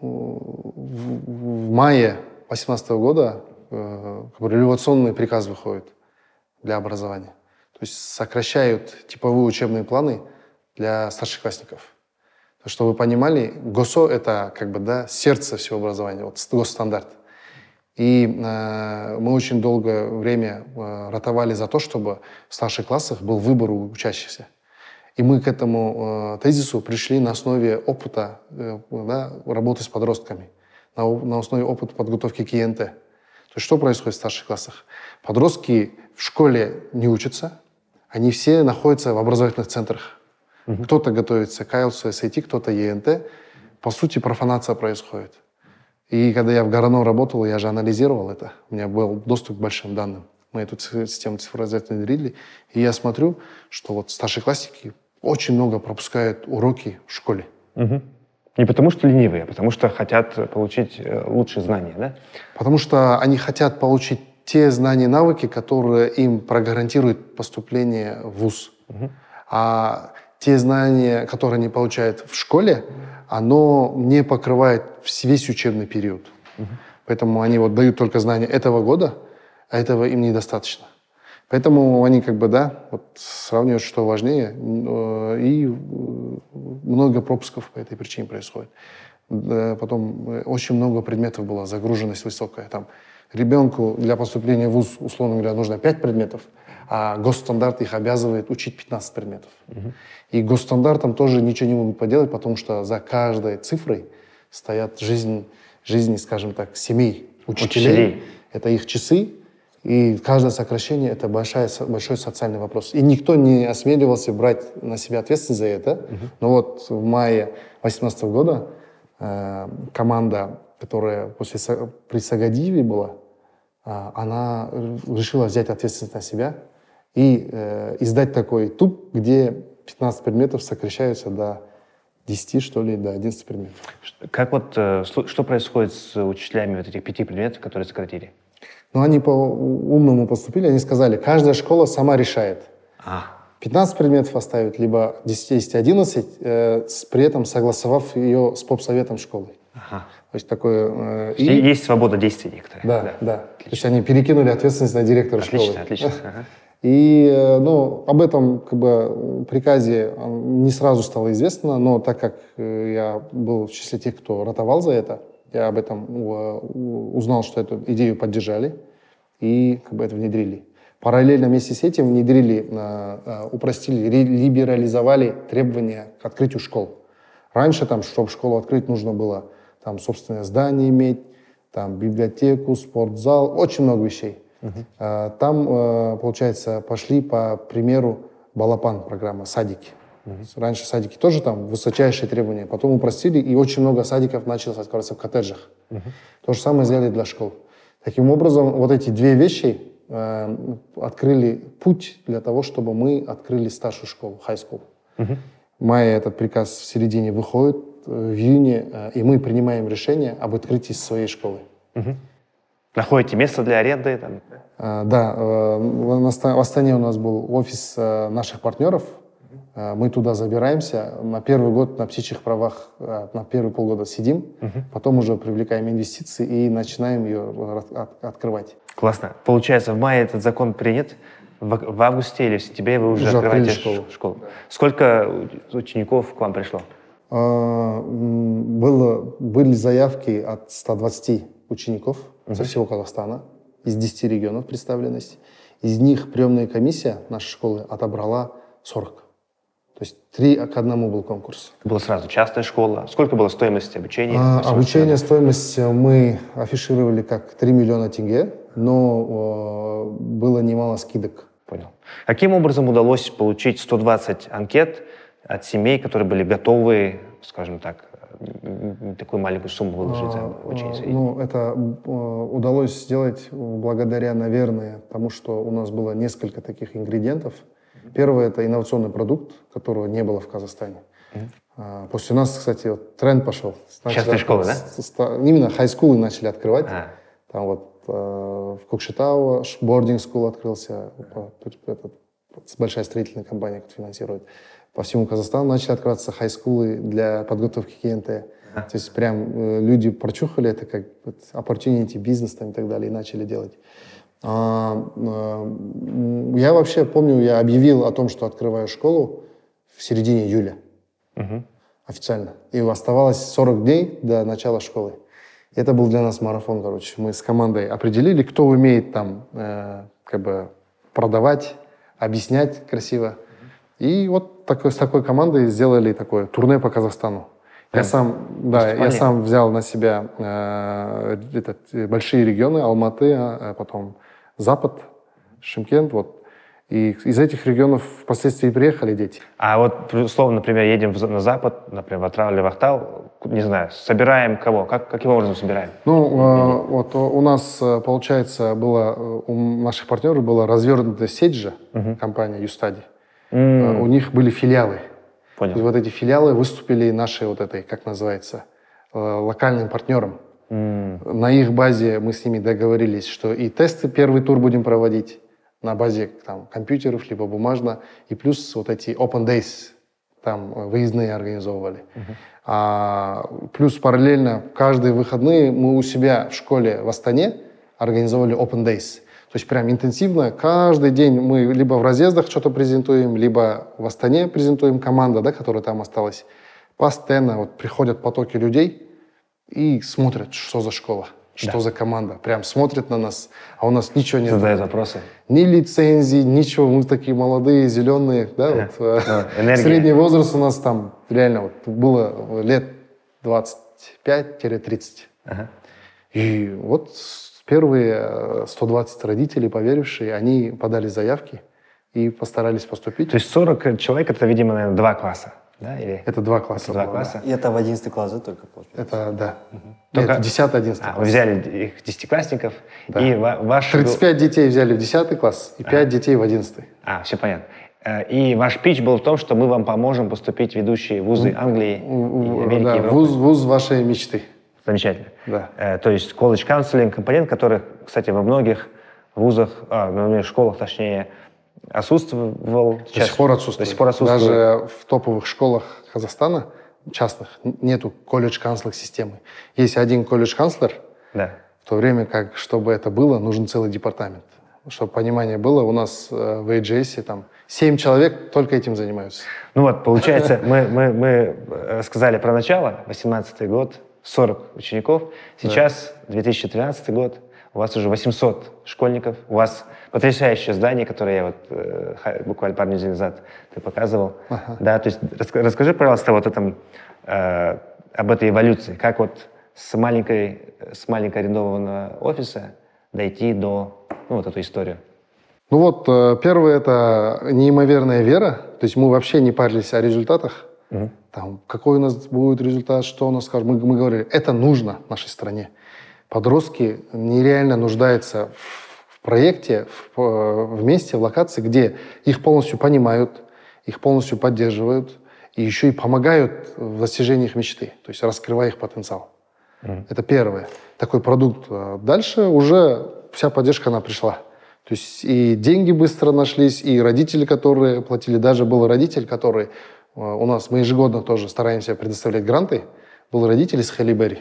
в, в мае две тысячи восемнадцатого года а, революционный приказ выходит для образования. То есть сокращают типовые учебные планы для старшеклассников. Чтобы вы понимали, ГОСО — это как бы, да, сердце всего образования, вот госстандарт. И э, мы очень долгое время э, ратовали за то, чтобы в старших классах был выбор у учащихся. И мы к этому э, тезису пришли на основе опыта э, да, работы с подростками, на, на основе опыта подготовки к ЕНТ. То есть что происходит в старших классах? Подростки в школе не учатся, они все находятся в образовательных центрах. Uh-huh. Кто-то готовится к ай эл ти эс, эс эй ти, кто-то ЕНТ. По сути, профанация происходит. И когда я в ГОРАНО работал, я же анализировал это. У меня был доступ к большим данным. Мы эту систему цифровизации внедрили. И я смотрю, что вот старшеклассники очень много пропускают уроки в школе. Uh-huh. Не потому что ленивые, а потому что хотят получить лучшие знания, да? Потому что они хотят получить те знания и навыки, которые им прогарантируют поступление в вуз. Uh-huh. А те знания, которые они получают в школе, оно не покрывает весь учебный период. Uh-huh. Поэтому они вот дают только знания этого года, а этого им недостаточно. Поэтому они как бы, да, вот сравнивают, что важнее, и много пропусков по этой причине происходит. Потом очень много предметов было, загруженность высокая. Там ребенку для поступления в вуз, условно говоря, нужно пять предметов, а госстандарт их обязывает учить пятнадцать предметов. Uh-huh. И госстандартом тоже ничего не могут поделать, потому что за каждой цифрой стоят жизнь, жизни, скажем так, семей учителей. учителей. Это их часы, и каждое сокращение — это большая, большой социальный вопрос. И никто не осмеливался брать на себя ответственность за это. Uh-huh. Но вот в мае две тысячи восемнадцатого года э, команда, которая после, при Сагадиеве была, э, она решила взять ответственность на себя и э, издать такой туп, где пятнадцать предметов сокращаются до десяти, что ли, до одиннадцати предметов. Как вот, э, что происходит с учителями вот этих пяти предметов, которые сократили? Ну, они по-умному поступили, они сказали, каждая школа сама решает. А. пятнадцать предметов оставить, либо десять-одиннадцать, э, при этом согласовав ее с попсоветом школы. Ага. То есть такое... Э, и... Есть свобода действий некоторая. Да, да. да. То есть они перекинули ответственность на директора отлично, школы. Отлично, отлично. Ага. И, ну, об этом, как бы, приказе не сразу стало известно, но так как я был в числе тех, кто ратовал за это, я об этом узнал, что эту идею поддержали и, как бы, это внедрили. Параллельно вместе с этим внедрили, упростили, либерализовали требования к открытию школ. Раньше, там, чтобы школу открыть, нужно было там, собственное здание иметь, там, библиотеку, спортзал, очень много вещей. Uh-huh. Там, получается, пошли по примеру Балапан программа, садики. Uh-huh. Раньше садики тоже там высочайшие требования, потом упростили, и очень много садиков началось открываться в коттеджах. Uh-huh. То же самое сделали для школ. Таким образом, вот эти две вещи э, открыли путь для того, чтобы мы открыли старшую школу, high school. Uh-huh. В мае этот приказ в середине выходит, в июне, э, и мы принимаем решение об открытии своей школы. Uh-huh. Находите место для аренды? Там? А, да, в Астане у нас был офис наших партнеров. Мы туда забираемся. На первый год на птичьих правах, на первые полгода сидим, uh-huh. потом уже привлекаем инвестиции и начинаем ее от, открывать. Классно. Получается, в мае этот закон принят, в, в августе или в сентябре вы уже, уже открываете школу. школу. Да. Сколько учеников к вам пришло? А, было, были заявки от ста двадцати учеников uh-huh. со всего Казахстана, из десяти регионов представленность. Из них приемная комиссия нашей школы отобрала сорок. То есть три к одному был конкурс. Была сразу частная школа. Сколько была стоимость обучения? А, обучение, стоимость мы афишировали как три миллиона тенге, но э, было немало скидок. Понял. Каким образом удалось получить сто двадцать анкет от семей, которые были готовы, скажем так, такую маленькую сумму выложить за обучение? Ну, это э, удалось сделать благодаря, наверное, тому, что у нас было несколько таких ингредиентов. Первое — это инновационный продукт, которого не было в Казахстане. Mm-hmm. После нас, кстати, вот тренд пошел. Частные школы, да? Именно хай-скулы начали открывать. А. Там вот э, в Кокшетау бординг-скул открылся, этот, большая строительная компания финансирует. По всему Казахстану начали открываться хай-скулы для подготовки к ЕНТ. А. То есть прям э, люди прочухали это как вот, opportunity, бизнес там, и так далее, и начали делать. А, а, я вообще помню, я объявил о том, что открываю школу в середине июля. Угу. Официально. И оставалось сорок дней до начала школы. Это был для нас марафон, короче. Мы с командой определили, кто умеет там э, как бы продавать, объяснять красиво. И вот такой, с такой командой сделали такое турне по Казахстану. Я mm. сам, да, я сам взял на себя э, этот, большие регионы, Алматы, а потом Запад, Шымкент, вот. И из этих регионов впоследствии приехали дети. А вот, условно, например, едем на Запад, например, в Атырау или в Актау, не знаю, собираем кого? Как, каким образом собираем? Ну, э, вот у нас, получается, было, у наших партнеров была развернута сеть же, uh-huh. компания Юстади. Mm. У них были филиалы. Понял. И вот эти филиалы выступили нашей вот этой, как называется, локальным партнером. Mm. На их базе мы с ними договорились, что и тесты первый тур будем проводить на базе там, компьютеров, либо бумажно, и плюс вот эти open days, там выездные организовывали. Mm-hmm. А, плюс параллельно каждые выходные мы у себя в школе в Астане организовывали open days. То есть прям интенсивно каждый день мы либо в разъездах что-то презентуем, либо в Астане презентуем команда, да, которая там осталась. Постоянно вот приходят потоки людей и смотрят, что за школа, что да. за команда. Прям смотрят на нас, а у нас ничего нет. Задают вопросы. Ни лицензий, ничего. Мы такие молодые, зеленые. Да, yeah. вот, no, средний возраст у нас там реально вот, было лет двадцать пять тридцать. Uh-huh. И вот первые сто двадцать родителей, поверившие, они подали заявки и постарались поступить. То есть сорок человек — это, видимо, наверное, два класса, да? Или... Это два класса. Это два класса. И это в одиннадцатый класс, да, только получается? Это, да. Угу. Только... Это десятый одиннадцатый а, класс. Вы взяли их десятиклассников, да. и ваш... тридцать пять детей взяли в десятый класс и пять а. детей в одиннадцатый. А, все понятно. И ваш питч был в том, что мы вам поможем поступить в ведущие вузы Англии, в, Америки, да, Европы. Вуз, вуз вашей мечты. Замечательно. Да. Э, то есть колледж counseling компонент, который, кстати, во многих вузах, а, во многих школах, точнее, отсутствовал. До сих пор отсутствует. До сих пор отсутствует. Даже в топовых школах Казахстана, частных, нету колледж-канцлинг системы. Есть один колледж-канцлер, да. в то время как, чтобы это было, нужен целый департамент. Чтобы понимание было, у нас э, в эй джи эс там семь человек только этим занимаются. Ну вот, получается, мы, мы, мы рассказали про начало, восемнадцатый год, сорок учеников. Сейчас да. две тысячи тринадцатый год, у вас уже восемьсот школьников, у вас потрясающее здание, которое я вот э, буквально пару недель назад ты показывал. Ага. Да, то есть расскажи, пожалуйста, вот этом, э, об этой эволюции, как вот с маленькой, с маленького арендованного офиса дойти до ну, вот эту историю. Ну вот, э, первое — это неимоверная вера, то есть мы вообще не парились о результатах. Угу. Там, какой у нас будет результат, что у нас скажут. Мы, мы говорили, это нужно нашей стране. Подростки нереально нуждаются в, в проекте, в, в месте, в локации, где их полностью понимают, их полностью поддерживают и еще и помогают в достижении их мечты, то есть раскрывая их потенциал. Mm. Это первое. Такой продукт. Дальше уже вся поддержка, она пришла. То есть и деньги быстро нашлись, и родители, которые платили. Даже был родитель, который... У нас мы ежегодно тоже стараемся предоставлять гранты. Был родитель из Халибери.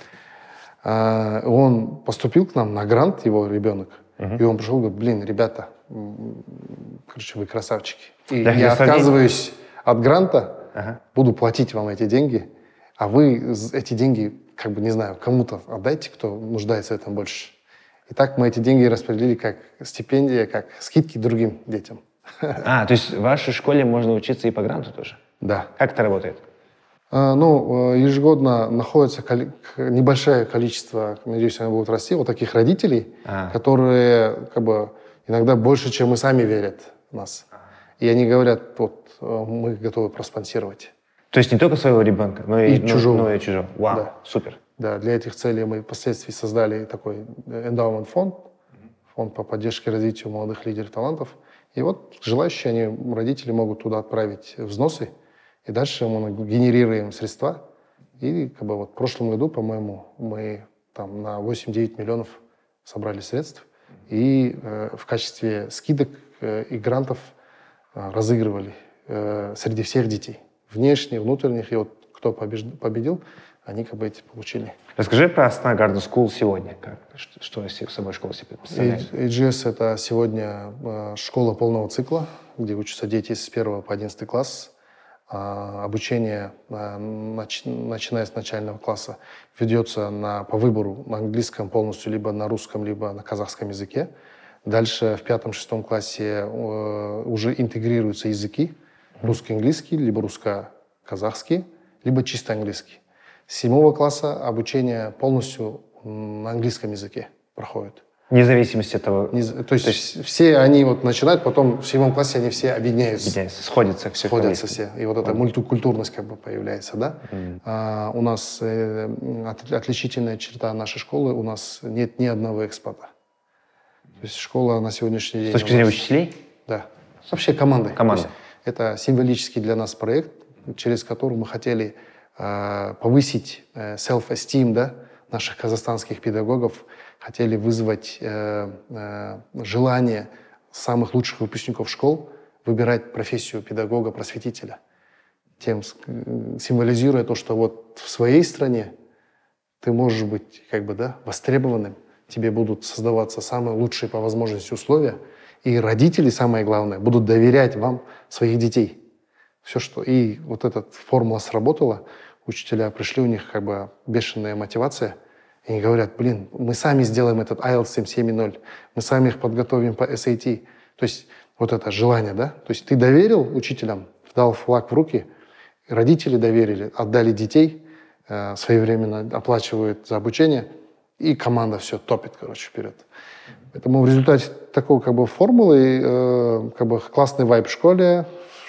Он поступил к нам на грант, его ребенок. Uh-huh. И он пришел и говорит, блин, ребята, короче, вы красавчики. И да, я отказываюсь от гранта, uh-huh. буду платить вам эти деньги, а вы эти деньги, как бы, не знаю, кому-то отдайте, кто нуждается в этом больше. И так мы эти деньги распределили как стипендия, как скидки другим детям. А, то есть в вашей школе можно учиться и по гранту тоже? Да. Как это работает? А, ну, ежегодно находится коли- к- небольшое количество, надеюсь, они будут расти, вот таких родителей, А. которые как бы иногда больше, чем мы сами, верят в нас. И они говорят, вот э, мы готовы проспонсировать. То есть не только своего ребенка, но и, И но- чужого. но и чужого. Вау, Да. супер. Да, для этих целей мы впоследствии создали такой эндаумент фонд, фонд по поддержке и развитию молодых лидеров талантов. И вот желающие, они, родители могут туда отправить взносы, и дальше мы генерируем средства. И как бы вот в прошлом году, по-моему, мы там на восемь-девять миллионов собрали средств. И э, в качестве скидок э, и грантов э, разыгрывали э, среди всех детей. Внешних, внутренних. И вот кто побежд- победил, они как бы эти получили. Расскажи про Астана Garden School сегодня. Как, что, что из собой школа себе представляет? эй джи эс — это сегодня э, школа полного цикла, где учатся дети с первого по одиннадцатый класс. А, обучение, а, нач, начиная с начального класса, ведется на, по выбору на английском полностью, либо на русском, либо на казахском языке. Дальше в пятом-шестом классе э, уже интегрируются языки. Русско-английский, либо русско-казахский, либо чисто английский. С седьмого класса обучение полностью на английском языке проходит. Вне зависимости от того, Не з- то есть, все они вот начинают, потом в седьмом классе они все объединяются. объединяется, сходится все. Сходятся все. И вот эта мультикультурность как бы появляется, да? А, у нас э, от- отличительная черта нашей школы, у нас нет ни одного экспата. То есть школа на сегодняшний день... С точки у зрения нас- учителей? Да. Вообще команды. Команда. То есть это символический для нас проект, через который мы хотели э, повысить э, self-esteem, да, наших казахстанских педагогов, хотели вызвать э, э, желание самых лучших выпускников школ выбирать профессию педагога-просветителя, тем с- э, символизируя то, что вот в своей стране ты можешь быть как бы, да, востребованным, тебе будут создаваться самые лучшие по возможности условия, и родители, самое главное, будут доверять вам своих детей. Все, что... И вот эта формула сработала, учителя пришли, у них как бы бешеная мотивация, и они говорят, блин, мы сами сделаем этот ай эл ти эс семь ноль, мы сами их подготовим по эс эй ти. То есть вот это желание, да? То есть ты доверил учителям, дал флаг в руки, родители доверили, отдали детей, э, своевременно оплачивают за обучение, и команда все топит, короче, вперед. Поэтому в результате такой как бы формулы, э, как бы классный вайб в школе,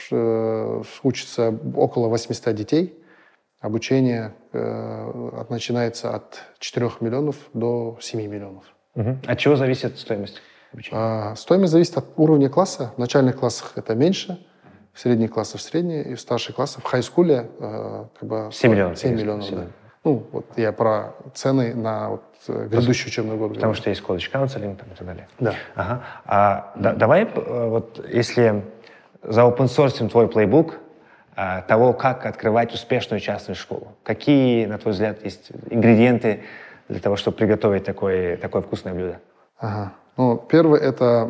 э, учится около восьмисот детей. Обучение э, от- начинается от четырёх миллионов до семи миллионов. Мгм. От чего зависит стоимость обучения? А, стоимость зависит от уровня класса. В начальных классах это меньше, в средних классах средние, и в старших классах в хай-скуле э, как бы семь миллионов, семь конечно, миллионов, семь да. миллионов. Ну, вот я про цены на вот, э, грядущий учебный год. Потому говорю. что есть колледж каунселинг там, и так далее. Да. Ага. А, да- давай, э, вот, если заопенсорсим твой плейбук а, того, как открывать успешную частную школу. Какие, на твой взгляд, есть ингредиенты для того, чтобы приготовить такое, такое вкусное блюдо? Ага. Ну, первое это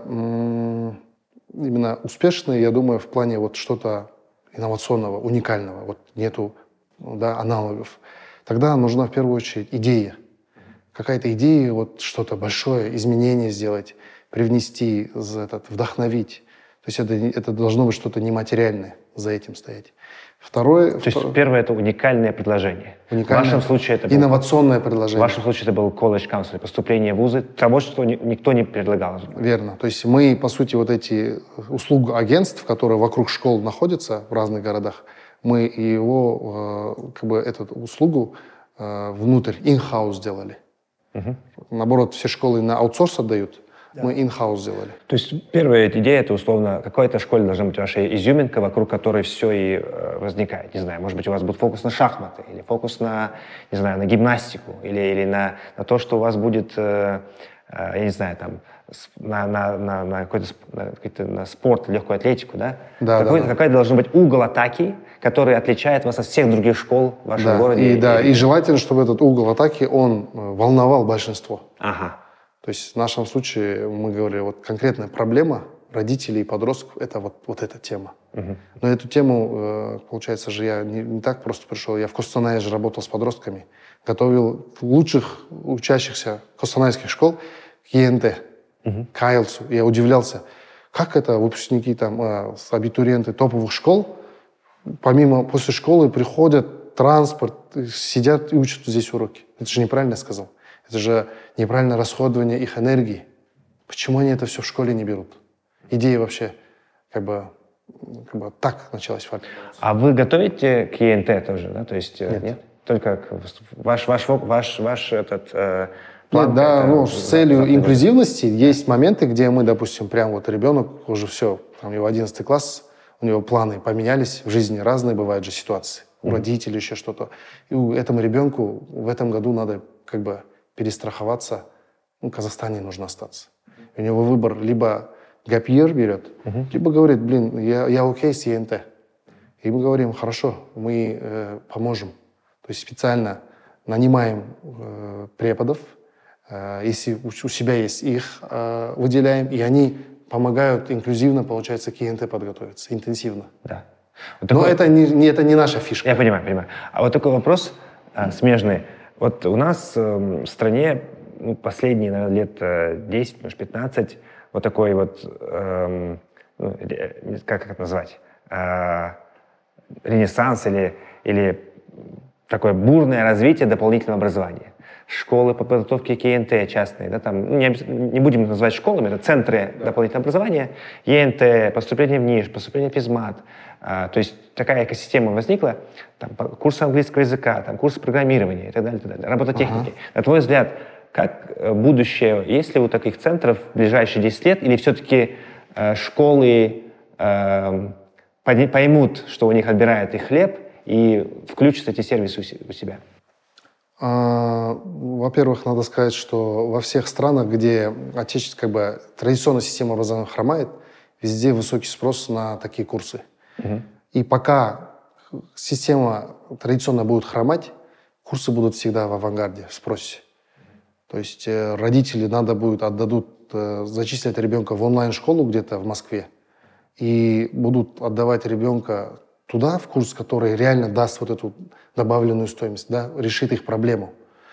м, именно успешные, я думаю, в плане вот что-то инновационного, уникального. Вот нету, ну, да, аналогов. Тогда нужна в первую очередь идея. Какая-то идея, вот что-то большое, изменение сделать, привнести, за этот, вдохновить. То есть это, не- это должно быть что-то нематериальное, за этим стоять. Второе... То есть первое — это уникальное предложение. уникальное, В вашем случае это был, инновационное в предложение. вашем случае это был колледж каунселинг, поступление в вузы, того, что ни- никто не предлагал. Верно. То есть мы, по сути, вот эти услуги агентств, которые вокруг школ находятся в разных городах, мы его, э, как бы, эту услугу э, внутрь, in-house сделали. Наоборот, все школы на аутсорс отдают, мы in-house сделали. То есть первая идея — это условно, какая-то школе должна быть ваша изюминка, вокруг которой все и э, возникает. Не знаю, может быть, у вас будет фокус на шахматы, или фокус на, не знаю, на гимнастику, или, или на, на то, что у вас будет, э, э, я не знаю, там, с- на, на, на, на какой-то сп- на, какой-то- на спорт, легкую атлетику, да? Да, Какой, да, да. Какой должен быть угол атаки, который отличает вас от всех других школ в вашем Да, городе? и, да, и желательно, чтобы этот угол атаки, он э, волновал большинство. Ага. То есть в нашем случае мы говорили, вот конкретная проблема родителей и подростков – это вот, вот эта тема. Но эту тему, э, получается же, я не, не так просто пришел. Я в Костанае же работал с подростками, готовил лучших учащихся костанайских школ к е эн тэ, к ай эл ти эс. Я удивлялся, Как это выпускники, там, абитуриенты топовых школ, помимо после школы приходят, транспорт, сидят и учат здесь уроки? Это же неправильно сказал. Это же неправильное расходование их энергии. Почему они это все в школе не берут? Идея вообще как бы, как бы так началась. А вы готовите к ЕНТ тоже, да? То есть нет? нет? Только ваш, ваш, ваш, ваш этот, э, план? Нет, да, это, ну, с целью завтра инклюзивности да. Есть моменты, где мы, допустим, прям вот ребенок уже все, там его одиннадцатый класс, у него планы поменялись, в жизни разные бывают же ситуации, у mm-hmm. родителей еще что-то. И у этому ребенку в этом году надо как бы перестраховаться, ну, в Казахстане нужно остаться. У него выбор либо гапьер берет, uh-huh. либо говорит, блин, я, я окей с ЕНТ. И мы говорим, хорошо, мы э, поможем. То есть специально нанимаем э, преподов, э, если у, у себя есть их, э, выделяем, и они помогают инклюзивно, получается, к ЕНТ подготовиться, интенсивно. Да. Вот такой... Но это не, не, это не наша фишка. Я понимаю, понимаю. А вот такой вопрос э, смежный. Вот у нас э, в стране ну, последние, наверное, лет десять, может, пятнадцать, вот такой вот, эм, ну, как это назвать, э, ренессанс или, или такое бурное развитие дополнительного образования. Школы по подготовке к ЕНТ частные, да, там, ну, не, не будем называть школами, это центры да. дополнительного образования, ЕНТ, поступление в НИШ, поступление в физмат. А, то есть такая экосистема возникла, там, курсы английского языка, там, курсы программирования и так далее, и так далее, робототехники. Ага. На твой взгляд, как будущее, есть ли у таких центров в ближайшие десять лет, или все-таки э, школы э, поймут, что у них отбирают их хлеб, и включат эти сервисы у себя? А, во-первых, надо сказать, что во всех странах, где отечественная, как бы, традиционная система образования хромает, везде высокий спрос на такие курсы. Угу. И пока система традиционно будет хромать, курсы будут всегда в авангарде, в спросе. То есть э, родители надо будет отдадут, э, зачислять ребенка в онлайн-школу где-то в Москве и будут отдавать ребенка туда, в курс, который реально даст вот эту добавленную стоимость, да, решит их проблему.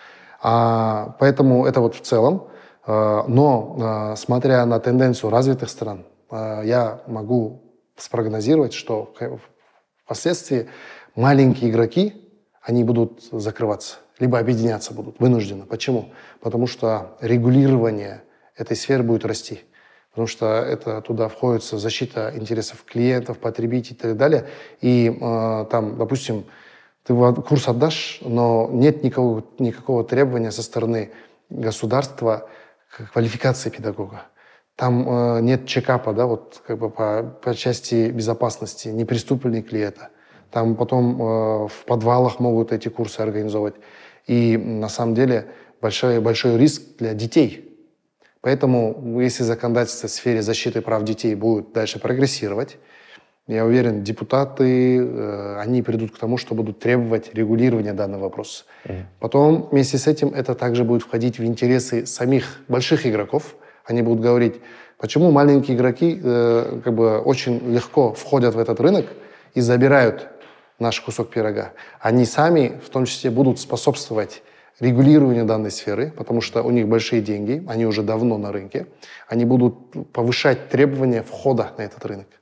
А, поэтому это вот в целом. А, но, а, смотря на тенденцию развитых стран, а, я могу спрогнозировать, что впоследствии маленькие игроки, они будут закрываться, либо объединяться будут, вынуждены. Почему? Потому что регулирование этой сферы будет расти. Потому что это туда входит защита интересов клиентов, потребителей и так далее. И э, там, допустим, ты курс отдашь, но нет никакого, никакого требования со стороны государства к квалификации педагога. Там э, нет чекапа, да, вот как бы по, по части безопасности, не преступник ли это. Там потом э, в подвалах могут эти курсы организовать. И на самом деле большой, большой риск для детей. Поэтому, если законодательство в сфере защиты прав детей будет дальше прогрессировать, я уверен, депутаты, э, они придут к тому, что будут требовать регулирования данного вопроса. Mm-hmm. Потом, вместе с этим, это также будет входить в интересы самих больших игроков. Они будут говорить, почему маленькие игроки э, как бы очень легко входят в этот рынок и забирают наш кусок пирога. Они сами, в том числе, будут способствовать регулированию данной сферы, потому что у них большие деньги, они уже давно на рынке, они будут повышать требования входа на этот рынок.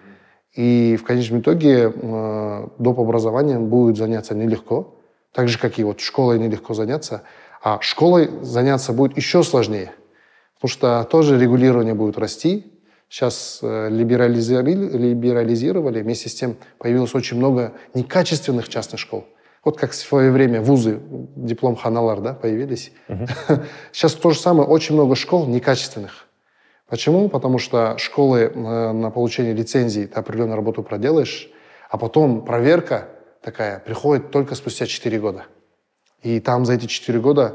И в конечном итоге э, доп. Образованием будет заняться нелегко, так же, как и вот школой нелегко заняться, а школой заняться будет еще сложнее, потому что тоже регулирование будет расти. Сейчас э, либерализировали, либерализировали, вместе с тем появилось очень много некачественных частных школ. Вот как в свое время вузы, диплом Ханалар, да, появились. Uh-huh. Сейчас то же самое, очень много школ некачественных. Почему? Потому что школы э, на получение лицензии ты определенную работу проделаешь, а потом проверка такая приходит только спустя четыре года. И там за эти четыре года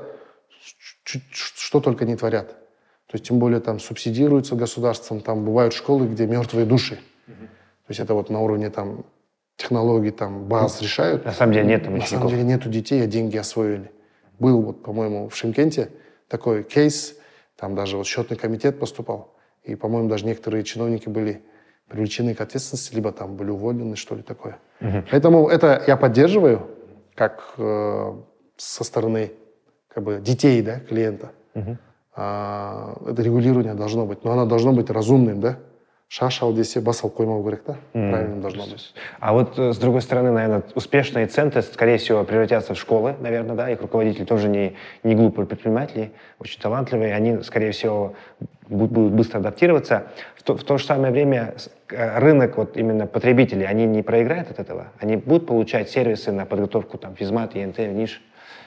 что только не творят. То есть тем более там субсидируются государством, там бывают школы, где мертвые души. Uh-huh. То есть это вот на уровне там технологии, там, баз решают. На самом деле нет там На учеников. самом деле нету детей, а деньги освоили. Был вот, по-моему, в Шымкенте такой кейс, там даже вот счетный комитет поступал, и, по-моему, даже некоторые чиновники были привлечены к ответственности, либо там были уволены, что ли такое. Угу. Поэтому это я поддерживаю, как э, со стороны как бы детей, да, клиента. Угу. А, это регулирование должно быть, но оно должно быть разумным, да. шашал десе басал коймау керек, да? Mm. Правильно должно быть. А вот с другой стороны, наверное, успешные центры, скорее всего, превратятся в школы, наверное, да, их руководители тоже не, не глупые предприниматели, очень талантливые, они, скорее всего, будут быстро адаптироваться. В то, в то же самое время рынок вот именно потребителей, они не проиграют от этого? Они будут получать сервисы на подготовку там физмат, ЕНТ, НИШ?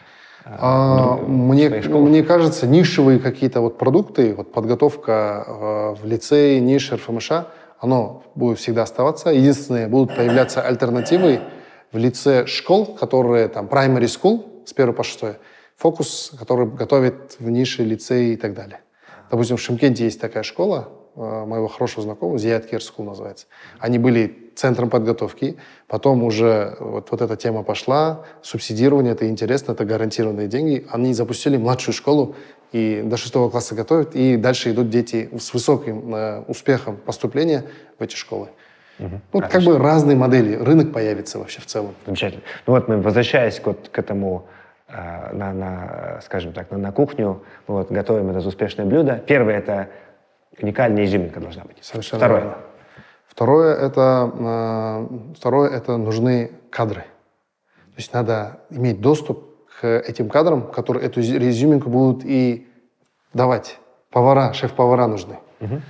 А, мне, мне кажется, нишевые какие-то вот продукты, вот подготовка э, в лицее, ниш, РФМШ, оно будет всегда оставаться. Единственное, будут появляться альтернативы в лице школ, которые там primary school с первого по шестое, фокус, который готовит в нише, лицей и так далее. Допустим, в Шымкенте есть такая школа, э, моего хорошего знакомого, Ziyad Care School называется. Они были центром подготовки, потом уже вот, вот эта тема пошла, субсидирование, это интересно, это гарантированные деньги. Они запустили младшую школу и до шестого класса готовят, и дальше идут дети с высоким э, успехом поступления в эти школы. Угу. Ну, как бы разные модели, рынок появится вообще в целом. Замечательно. Ну вот мы, возвращаясь вот к этому, э, на, на, скажем так, на, на кухню, мы вот готовим это успешное блюдо. Первое — это уникальная изюминка должна быть. Совершенно Второе. верно. Второе это, э, второе — это нужны кадры. То есть надо иметь доступ к этим кадрам, которые эту изюминку будут и давать. Повара, шеф-повара нужны. Угу.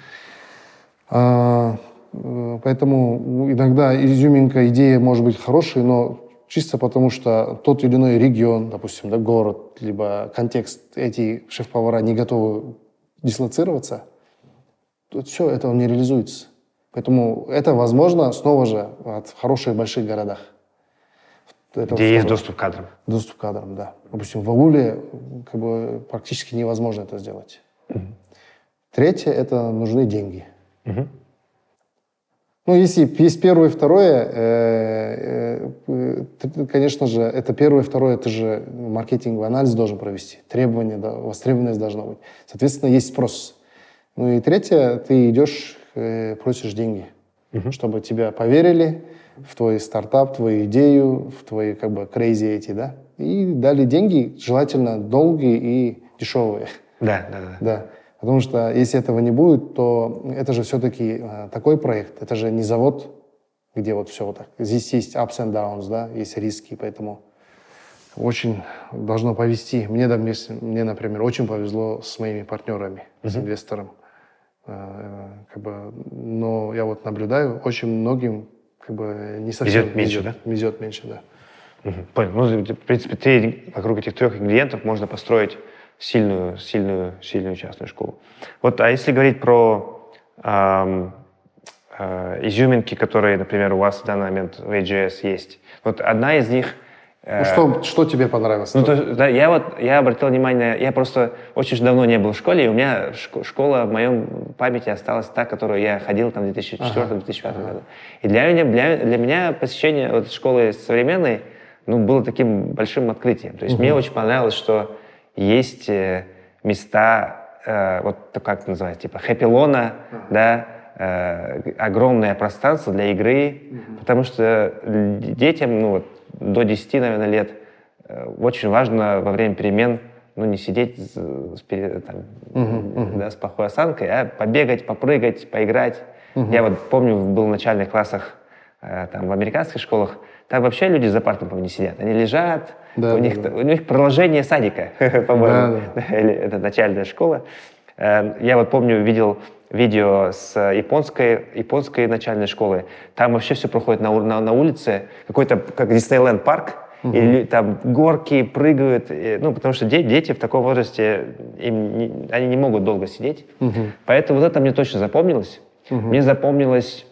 А, поэтому иногда изюминка, идея может быть хорошей, но чисто потому, что тот или иной регион, допустим, да, город, либо контекст, эти шеф-повара не готовы дислоцироваться, то все, это не реализуется. Поэтому это возможно снова же в хороших больших городах. Это где есть доступ к кадрам. Доступ к кадрам, да. Допустим, в ауле как бы практически невозможно это сделать. Угу. Третье — это нужны деньги. Угу. Ну, если есть первое и второе, э, э, конечно же, это первое и второе, это же маркетинговый анализ должен провести. Требования, да, востребованность должна быть. Соответственно, есть спрос. Ну и третье, ты идешь, э, просишь деньги, угу. чтобы тебя поверили в твой стартап, твою идею, в твои как бы crazy эти, да, и дали деньги, желательно долгие и дешевые. Да, да, да. Да. Потому что если этого не будет, то это же все-таки э, такой проект, это же не завод, где вот все вот так. Здесь есть ups and downs, да, есть риски, поэтому очень должно повезти. Мне, мне, например, очень повезло с моими партнерами, uh-huh. с инвестором. Э, как бы, но я вот наблюдаю, очень многим как бы не совсем везет меньше, да? Везет меньше, да. Угу. Понял. Ну, в принципе, ты, вокруг этих трех ингредиентов можно построить сильную, сильную, сильную частную школу. Вот, а если говорить про эм, э, изюминки, которые, например, у вас в данный момент в эй джей эс есть, вот одна из них... Ну, что, что тебе понравилось? Ну, то, да, я вот я обратил внимание, я просто очень давно не был в школе, и у меня школа в моем памяти осталась та, которую я ходил там в две тысячи четвёртом — две тысячи пятом ага. году. И для меня, для, для меня посещение вот, школы современной ну, было таким большим открытием. То есть угу. мне очень понравилось, что есть э, места, э, вот как это называется, типа хэппи-лона, ага. да, э, огромное пространство для игры, угу. потому что детям, ну вот, до десяти, наверное, лет очень важно во время перемен ну, не сидеть с, с, там, uh-huh, uh-huh. Да, с плохой осанкой, а побегать, попрыгать, поиграть. Uh-huh. Я вот помню, был в начальных классах там, в американских школах, там вообще люди за партами не сидят. Они лежат, да, у, да, них, да. у них продолжение садика, по-моему, да, да. или это начальная школа. Я вот помню, видел видео с японской, японской начальной школы. Там вообще все проходит на, на, на улице, какой-то как Диснейленд парк, угу. и там горки прыгают, и, ну, потому что дети, дети в таком возрасте, им не, они не могут долго сидеть. Угу. Поэтому вот это мне точно запомнилось. Угу. Мне запомнилось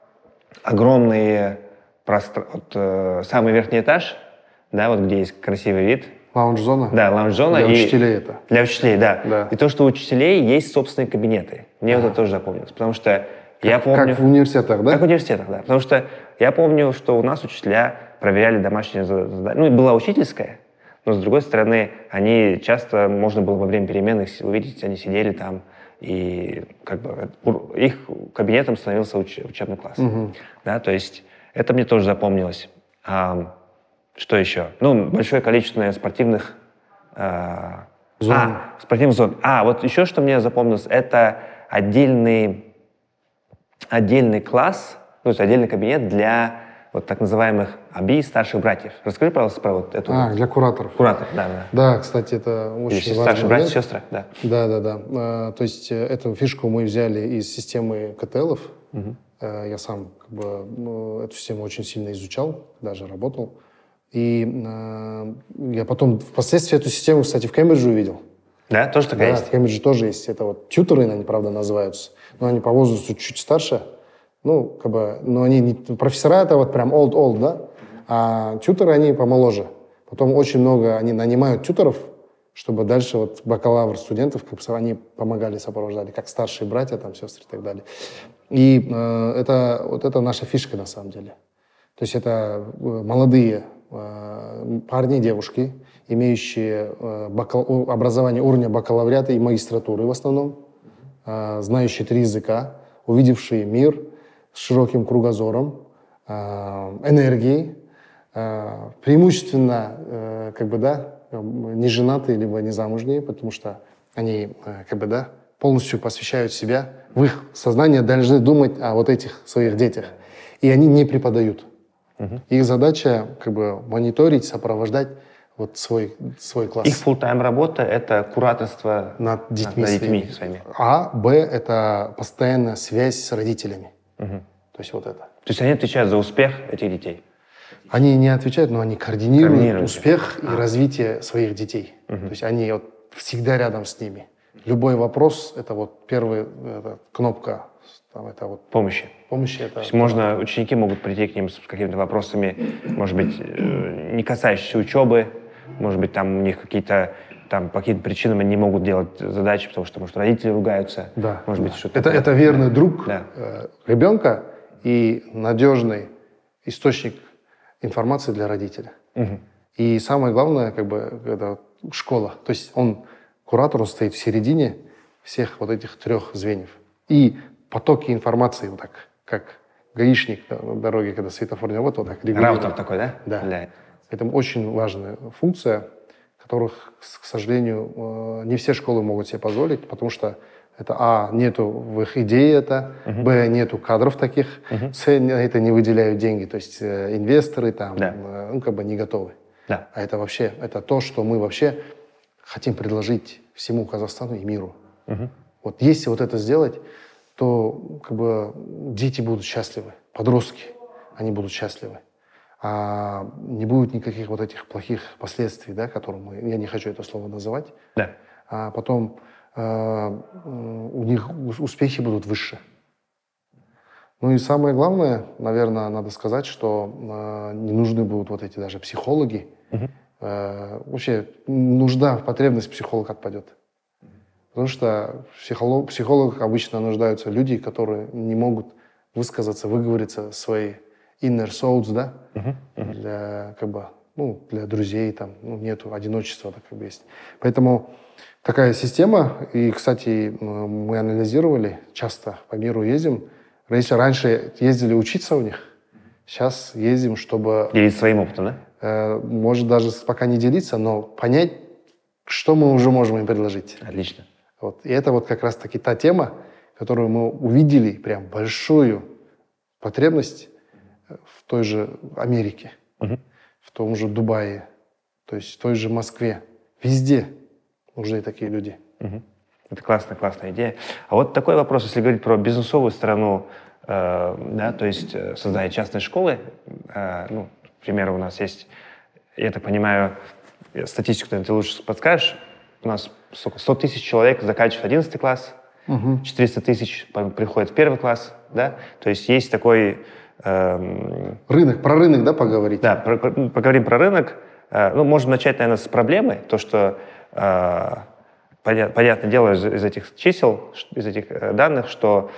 огромные пространства, вот, э, самый верхний этаж, да, вот где есть красивый вид. Лаунж-зона? Да, лаунж-зона. Для и, учителей это? Для учителей, да. да. И то, что у учителей есть собственные кабинеты. Мне а. это тоже запомнилось. Потому что как, я помню... Как в университетах, да? Как в университетах, да. Потому что я помню, что у нас учителя проверяли домашние задания. Ну, и была учительская, но, с другой стороны, они часто, можно было во время перемен их увидеть, они сидели там, и как бы их кабинетом становился уч, учебный класс. Угу. Да, то есть это мне тоже запомнилось. А, что еще? Ну, большое количество спортивных э, зон. А, спортивных зон. А, вот еще что мне запомнилось, это отдельный отдельный класс, ну, то есть отдельный кабинет для вот так называемых АБИ, старших братьев. Расскажи, пожалуйста, про вот эту... А, для кураторов. Куратор, да, да. Да, кстати, это очень Или важный старшие братья, момент. сестры, да. Да, да, да. А, то есть э, эту фишку мы взяли из системы КТЛов. Мгм. Э, я сам как бы, ну, эту систему очень сильно изучал, даже работал. И э, я потом впоследствии эту систему, кстати, в Кембридже увидел. Да, тоже такая Да, есть? в Кембридже тоже есть. Это вот тьюторы, они, правда, называются. Но они по возрасту чуть старше. Ну, как бы, но они не, профессора это вот прям old-old, да? А тьюторы, они помоложе. Потом очень много они нанимают тьюторов, чтобы дальше вот бакалавр студентов, как бы, они помогали, сопровождали, как старшие братья, там, сестры и так далее. И э, это, вот это наша фишка на самом деле. То есть это э, молодые э, парни и девушки, имеющие э, бакал... образование уровня бакалавриата и магистратуры в основном, э, знающие три языка, увидевшие мир с широким кругозором, э, энергией, э, преимущественно э, как бы, да, не женатые либо не замужние, потому что они э, как бы, да, полностью посвящают себя, в их сознание должны думать о вот этих своих детях. И они не преподают. Uh-huh. Их задача как бы мониторить, сопровождать вот свой, свой класс. Их full-time работа — это кураторство над детьми, над детьми своими. своими. А, Б, это постоянная связь с родителями. Uh-huh. То есть вот это. То есть они отвечают за успех этих детей? Они не отвечают, но они координируют, координируют. успех а. и развитие своих детей. Uh-huh. То есть они вот всегда рядом с ними. Любой вопрос — это вот первая это кнопка. Там, это вот помощи. Помощи это... То есть можно, ученики могут прийти к ним с какими-то вопросами, может быть, не касающиеся учебы, может быть, там у них какие-то, там по каким-то причинам они не могут делать задачи, потому что, может, родители ругаются. Да. Может да. быть, что-то... Это, это верный друг да. э, ребенка и надежный источник информации для родителя. Угу. И самое главное, как бы, это школа. То есть он, куратор, он стоит в середине всех вот этих трех звеньев. И потоки информации, вот так, как гаишник на дороге, когда светофор не вот, вот так регулирует. Раутер такой, да? Да. Для... Это очень важная функция, которых, к сожалению, не все школы могут себе позволить, потому что это, а, нету в их идее это, uh-huh. б, нету кадров таких, uh-huh. с, это не выделяют деньги, то есть э, инвесторы там, да. э, ну, как бы не готовы. Да. А это вообще, это то, что мы вообще хотим предложить всему Казахстану и миру. Uh-huh. Вот если вот это сделать, то как бы дети будут счастливы, подростки, они будут счастливы. А не будет никаких вот этих плохих последствий, да, которые мы, я не хочу это слово называть. Да. А потом э, у них успехи будут выше. Ну и самое главное, наверное, надо сказать, что э, не нужны будут вот эти даже психологи. Uh-huh. Э, вообще нужда, потребность психолога отпадет. Потому что в психолог, психологах обычно нуждаются люди, которые не могут высказаться, выговориться свои inner souls, да, uh-huh. Uh-huh. для, как бы, ну, для друзей, там, ну, нету одиночества, так как бы есть. Поэтому такая система, и, кстати, мы анализировали, часто по миру ездим. Если раньше ездили учиться у них, сейчас ездим, чтобы... Делиться своим опытом, да? Э, может, даже пока не делиться, но понять, что мы уже можем им предложить. Отлично. Вот. И это вот как раз-таки та тема, которую мы увидели, прям большую потребность в той же Америке, uh-huh. в том же Дубае, то есть в той же Москве. Везде нужны такие люди. Uh-huh. Это классная, классная идея. А вот такой вопрос, если говорить про бизнесовую сторону, э, да, то есть э, создание частной школы, э, ну, к примеру, у нас есть, я так понимаю, статистику ты лучше подскажешь, у нас сто тысяч человек заканчивают одиннадцатый класс, угу. четыреста тысяч приходят в первый класс, да, то есть есть такой... Эм... Рынок, про рынок, да, поговорить? Да, про, про, поговорим про рынок. Э, ну, можем начать, наверное, с проблемы, то, что, э, понят, понятное дело, из, из этих чисел, из этих э, данных, что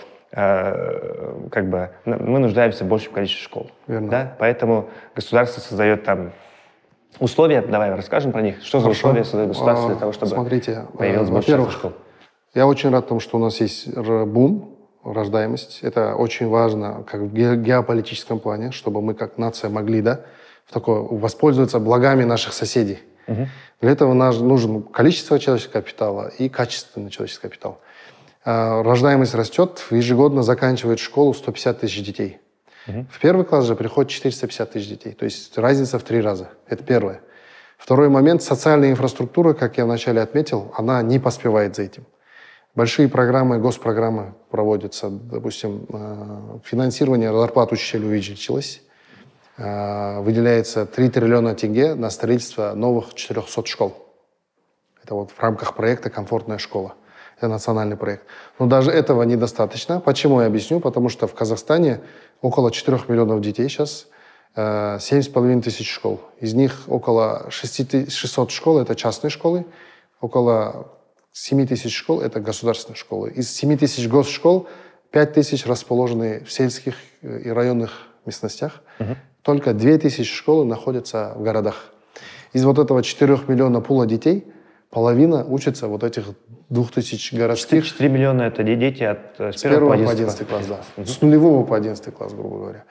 э, как бы мы нуждаемся в большем количестве школ. Верно. Да? Поэтому государство создает там условия, давай расскажем про них. Что Хорошо. за условия создает государство для того, чтобы Смотрите, появилось больше частных школ? Я очень рад тому, что у нас есть бум, рождаемость. Это очень важно как в геополитическом плане, чтобы мы как нация могли, да, в такое, воспользоваться благами наших соседей. Угу. Для этого нам нужно количество человеческого капитала и качественный человеческий капитал. Э, рождаемость растет, ежегодно заканчивает школу сто пятьдесят тысяч детей. Угу. В первый класс же приходит четыреста пятьдесят тысяч детей. То есть разница в три раза. Это первое. Второй момент. Социальная инфраструктура, как я вначале отметил, она не поспевает за этим. Большие программы, госпрограммы проводятся. Допустим, финансирование зарплат учителей увеличилось. Выделяется три триллиона тенге на строительство новых четырехсот школ. Это вот в рамках проекта «Комфортная школа». Это национальный проект. Но даже этого недостаточно. Почему я объясню? Потому что в Казахстане около четырёх миллионов детей сейчас, семь с половиной тысяч школ. Из них около шестисот школ – это частные школы, около семь тысяч школ – это государственные школы. Из семи тысяч госшкол пять тысяч расположены в сельских и районных местностях. Угу. Только две тысячи школ находятся в городах. Из вот этого четырёх миллиона пула детей половина учится вот этих двух тысяч городских. четыре миллиона – это дети от с, с первого по одиннадцатый класс, да. Угу. С нулевого по одиннадцатый класс, грубо говоря.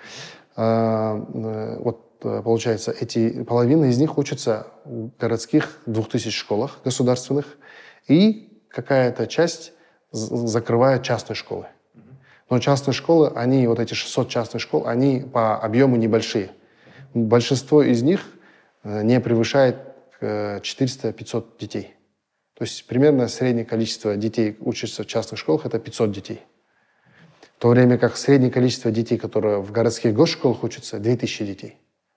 А, вот получается, эти половина из них учатся в городских двух тысяч школах государственных, и какая-то часть закрывает частные школы. Но частные школы, они, вот эти шестьсот частных школ, они по объему небольшие. Большинство из них не превышает четыреста-пятьсот детей. То есть примерно среднее количество детей, учатся в частных школах, это пятьсот детей. В то время как среднее количество детей, которые в городских госшколах учатся, две тысячи детей.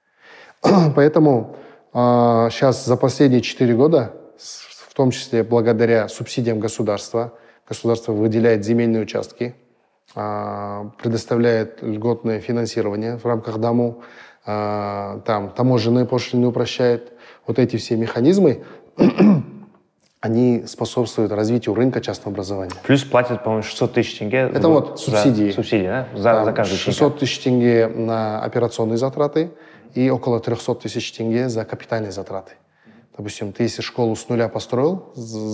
Поэтому э, сейчас за последние четыре года, в том числе благодаря субсидиям государства, государство выделяет земельные участки, э, предоставляет льготное финансирование в рамках ДАМУ, э, там таможенные пошлины упрощает. Вот эти все механизмы, они способствуют развитию рынка частного образования. Плюс платят, по-моему, шестьсот тысяч тенге. Это вот, вот субсидии. За, субсидии, да? За, за каждый шестьсот тысяч тенге на операционные затраты и около триста тысяч тенге за капитальные затраты. Допустим, ты если школу с нуля построил,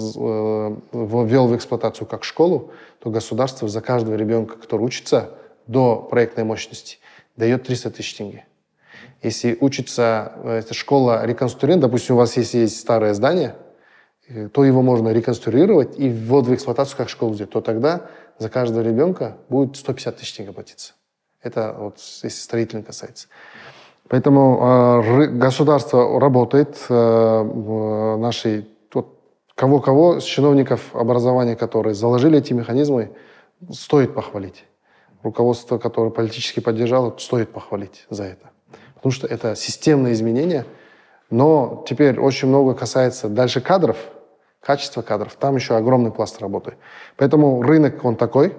ввел в эксплуатацию как школу, то государство за каждого ребенка, который учится до проектной мощности, дает триста тысяч тенге. Если учится эта школа реконструирована, допустим, у вас если есть старое здание, то его можно реконструировать и ввод в эксплуатацию как школу сделать, то тогда за каждого ребенка будет сто пятьдесят тысяч тенге платиться. Это вот если строительно касается. Поэтому э, государство работает, э, наши, вот, кого-кого, с чиновников образования, которые заложили эти механизмы, стоит похвалить. Руководство, которое политически поддержало, стоит похвалить за это. Потому что это системное изменение, но теперь очень много касается дальше кадров, качества кадров. Там еще огромный пласт работы. Поэтому рынок, он такой.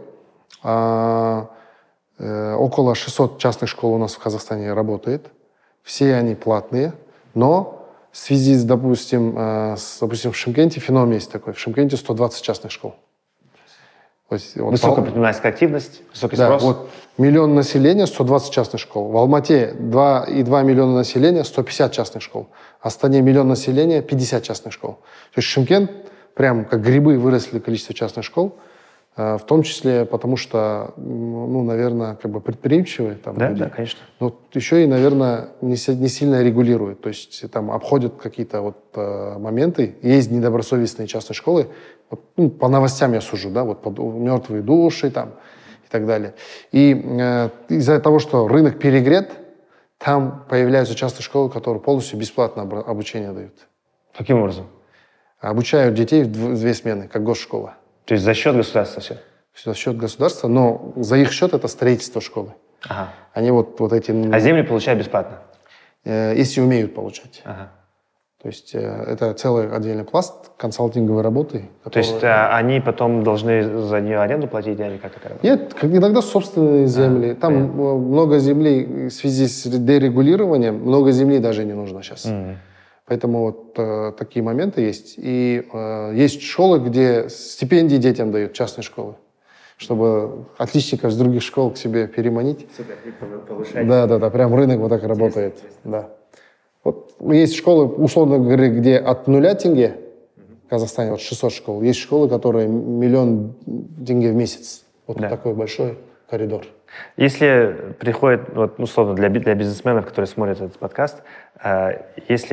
А, э, около шестисот частных школ у нас в Казахстане работает. Все они платные, но в связи с, допустим, э, с, допустим в Шымкенте феномен есть такой. В Шымкенте сто двадцать частных школ. Есть, вот, высокая предпринимательская активность, высокий да, спрос. Вот, миллион населения, сто двадцать частных школ. В Алмате два и два миллиона населения, сто пятьдесят частных школ. В Астане миллион населения, пятьдесят частных школ. То есть Шымкент, прям как грибы выросли количество частных школ, э, в том числе потому что, ну, наверное, как бы предприимчивые там да, люди. Да, конечно. Но еще и, наверное, не, не сильно регулируют. То есть там обходят какие-то вот э, моменты. Есть недобросовестные частные школы. Вот, ну, по новостям я сужу, да, вот под, мертвые души там и так далее. И э, из-за того, что рынок перегрет, там появляются частные школы, которые полностью бесплатно обучение дают. Каким образом? Обучают детей в две смены, как госшкола. То есть за счет государства все? Все за счет государства, но за их счет это строительство школы. Ага. Они вот, вот эти... А земли получают бесплатно? Э, если умеют получать. Ага. То есть э, это целый отдельный пласт консалтинговой работы. Который... То есть э, они потом должны за нее аренду платить, или как это работает? Нет, как иногда собственные земли. А, Там понятно. Много земли в связи с дерегулированием, много земли даже не нужно сейчас. Mm-hmm. Поэтому вот э, такие моменты есть. И э, есть школы, где стипендии детям дают, частные школы, чтобы отличников с других школ к себе переманить. Повышать. Да, да, да, прям рынок вот так работает. Да. Вот есть школы, условно говоря, где от нуля тенге, в Казахстане вот шестьсот школ, есть школы, которые миллион тенге в месяц. Вот да. Такой большой коридор. Если приходит, вот, условно, для, для бизнесменов, которые смотрят этот подкаст, э, если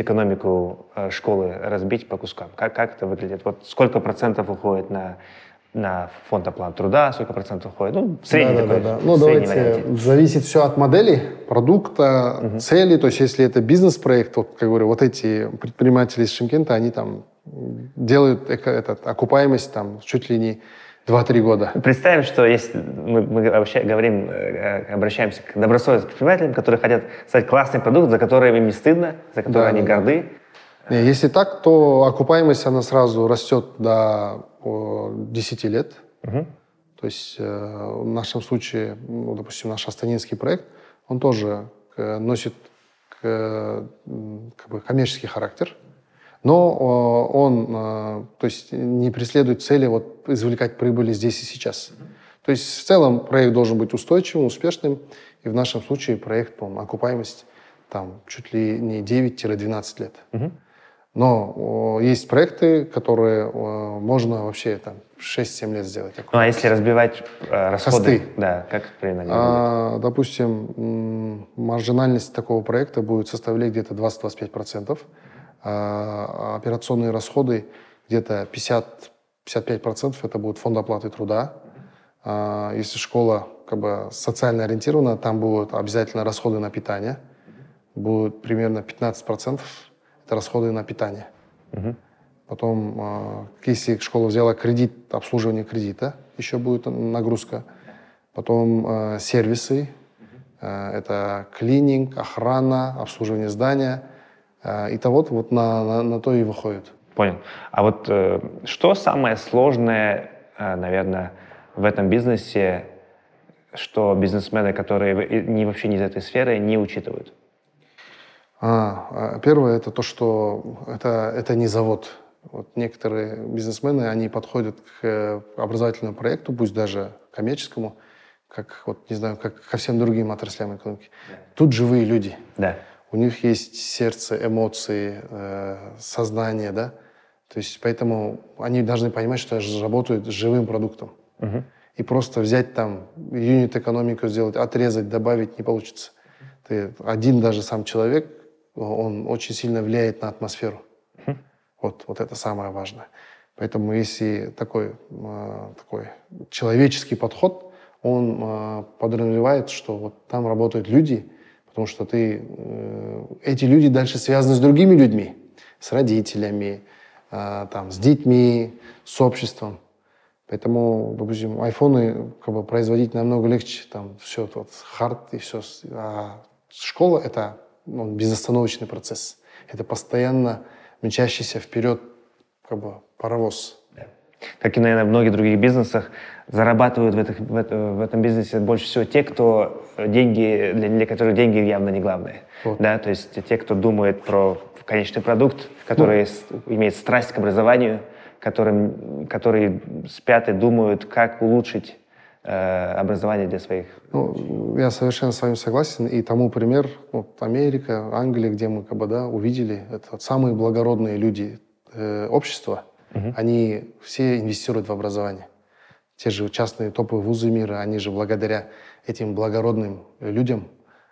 юнит-экономику э, школы разбить по кускам, как, как это выглядит? Вот сколько процентов уходит на на фонд оплаты труда, сколько процентов уходит? Ну, средний да, такой. Да, да. Ну, средний давайте, вариант. зависит все от модели, продукта, Мгм. цели. То есть, если это бизнес-проект, вот, как говорю, вот эти предприниматели из Шымкента, они там делают эко- этот, окупаемость там чуть ли не два-три года. Представим, что если мы, мы вообще говорим, э, обращаемся к добросовестным предпринимателям, которые хотят создать классный продукт, за который им не стыдно, за который Да, они да, да. горды. Не, если так, то окупаемость, она сразу растет до о, десяти лет. Мгм. То есть э, в нашем случае, ну, допустим, наш астанинский проект, он тоже э, носит э, м, как бы коммерческий характер, но э, он э, то есть не преследует цели вот, извлекать прибыли здесь и сейчас. То есть в целом проект должен быть устойчивым, успешным, и в нашем случае проект, он, окупаемость там чуть ли не девять-двенадцать лет. Мгм. Но о, есть проекты, которые о, можно вообще там шесть-семь лет сделать. Ну, а если разбивать э, расходы, Косты. да, как примерно они выглядят? А, допустим, м, маржинальность такого проекта будет составлять где-то двадцать-двадцать пять процентов, а операционные расходы где-то пятьдесят-пятьдесят пять процентов это будет фонд оплаты труда. А, если школа как бы социально ориентирована, там будут обязательно расходы на питание. Будет примерно пятнадцать процентов это расходы на питание. Мгм. Потом, а, если школа взяла кредит, обслуживание кредита, еще будет нагрузка. Потом а, сервисы, а, это клининг, охрана, обслуживание здания. А, Итого вот на, на, на то и выходит. Понял. А вот э, что самое сложное, э, наверное, в этом бизнесе, что бизнесмены, которые в- и не, вообще не из этой сферы, не учитывают? А, а, первое это то, что это, это не завод. Вот некоторые бизнесмены, они подходят к э, образовательному проекту, пусть даже коммерческому, как, вот, не знаю, как ко всем другим отраслям экономики. Тут живые люди. Да. У них есть сердце, эмоции, э, сознание, да. То есть поэтому они должны понимать, что работают с живым продуктом. Мгм. И просто взять там юнит-экономику сделать, отрезать, добавить не получится. Ты один даже сам человек, он очень сильно влияет на атмосферу. Вот, вот это самое важное. Поэтому если такой, э, такой человеческий подход, он э, подразумевает, что вот там работают люди, потому что ты, э, эти люди дальше связаны с другими людьми, с родителями, э, там, с детьми, с обществом. Поэтому, допустим, айфоны как бы, производить намного легче, там все, вот, хард и все. А школа — это ну, безостановочный процесс. Это постоянно мчащийся вперед как бы, паровоз. Как и, наверное, в многих других бизнесах, зарабатывают в, этих- в это- в этом бизнесе больше всего те, кто деньги, для, для которых деньги явно не главные. Вот. Да? То есть те, кто думает про конечный продукт, который с- имеет страсть к образованию, которым, которые спят и думают, как улучшить э, образование для своих. Ну, я совершенно с вами согласен. И тому пример, вот, Америка, Англия, где мы как бы, да, увидели, это вот самые благородные люди э, общества, они все инвестируют в образование. Те же частные топовые вузы мира, они же благодаря этим благородным людям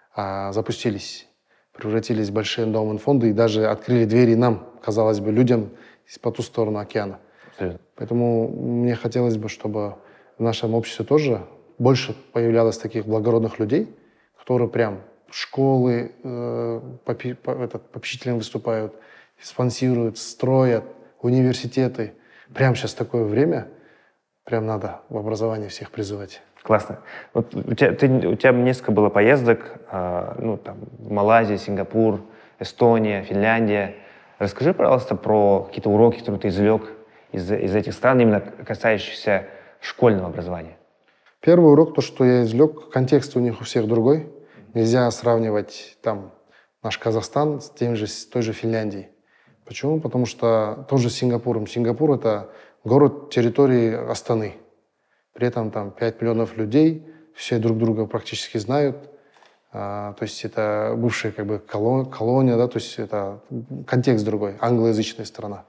а, запустились, превратились в большие endowment фонды и даже открыли двери нам, казалось бы, людям по ту сторону океана. Абсолютно. Поэтому мне хотелось бы, чтобы в нашем обществе тоже больше появлялось таких благородных людей, которые прям школы э, попи- по- этот, попечителям выступают, спонсируют, строят, университеты. Прямо сейчас такое время, прям надо в образование всех призывать. Классно. Вот у тебя, ты, у тебя несколько было поездок, а, ну, там, в Малайзия, Сингапур, Эстония, Финляндия. Расскажи, пожалуйста, про какие-то уроки, которые ты извлек из, из этих стран, именно касающихся школьного образования. Первый урок, то, что я извлек, контекст у них у всех другой. Нельзя сравнивать там наш Казахстан с тем же, с той же Финляндией. Почему? Потому что тоже с Сингапуром. Сингапур — это город территории Астаны. При этом там пять миллионов людей, все друг друга практически знают. А, то есть это бывшая как бы колон- колония, да, то есть это контекст другой, англоязычная страна.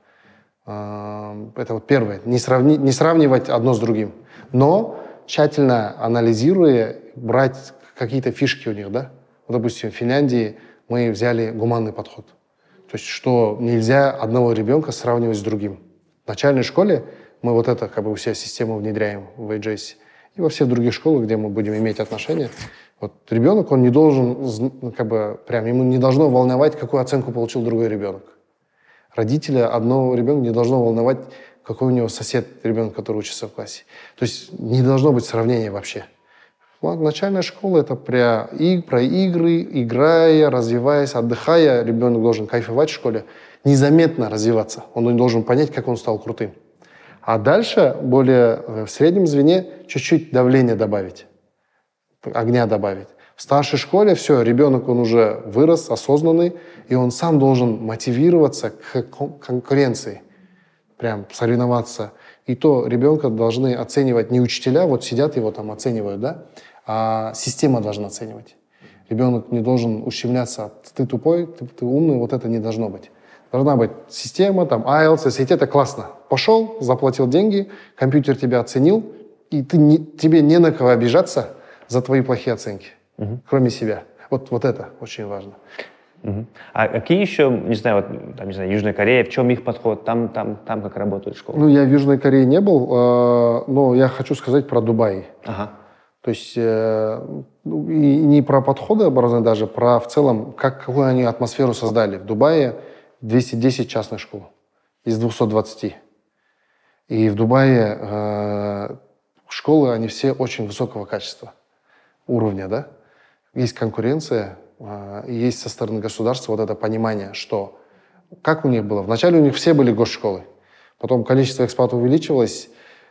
А, это вот первое. Не, сравни, не сравнивать одно с другим. Но тщательно анализируя, брать какие-то фишки у них, да. Вот, допустим, в Финляндии мы взяли гуманный подход. То есть, что нельзя одного ребенка сравнивать с другим. В начальной школе Мы вот это как бы у себя систему внедряем в эй джей эс. И во всех других школах, где мы будем иметь отношения. Вот ребенок, он не должен, как бы, прям, ему не должно волновать, какую оценку получил другой ребенок. Родителя одного ребенка не должно волновать, какой у него сосед, ребенок, который учится в классе. То есть не должно быть сравнения вообще. Начальная школа — это про, и, про игры, играя, развиваясь, отдыхая. Ребенок должен кайфовать в школе, незаметно развиваться. Он должен понять, как он стал крутым. А дальше, более в среднем звене, чуть-чуть давления добавить, огня добавить. В старшей школе все, ребенок, он уже вырос, осознанный, и он сам должен мотивироваться к конкуренции, прям соревноваться. И то ребенка должны оценивать не учителя, вот сидят его там оценивают, да, а система должна оценивать. Ребенок не должен ущемляться, ты тупой, ты, ты умный, вот это не должно быть. Должна быть система, там, ай эл ти эс, это классно. Пошел, заплатил деньги, компьютер тебя оценил, и ты не, тебе не на кого обижаться за твои плохие оценки, угу. кроме себя. Вот, вот это очень важно. Угу. А какие еще, не знаю, вот, там, не знаю, Южная Корея, в чем их подход? Там, там, там как работает школа? Ну, я в Южной Корее не был, э, но я хочу сказать про Дубай. Ага. То есть э, и не про подходы образования даже, про в целом, как, какую они атмосферу создали. В Дубае двести десять частных школ из двухсот двадцати. И в Дубае э, школы, они все очень высокого качества, уровня, да. Есть конкуренция, э, и есть со стороны государства вот это понимание, что как у них было. Вначале у них все были госшколы, потом количество экспатов увеличивалось,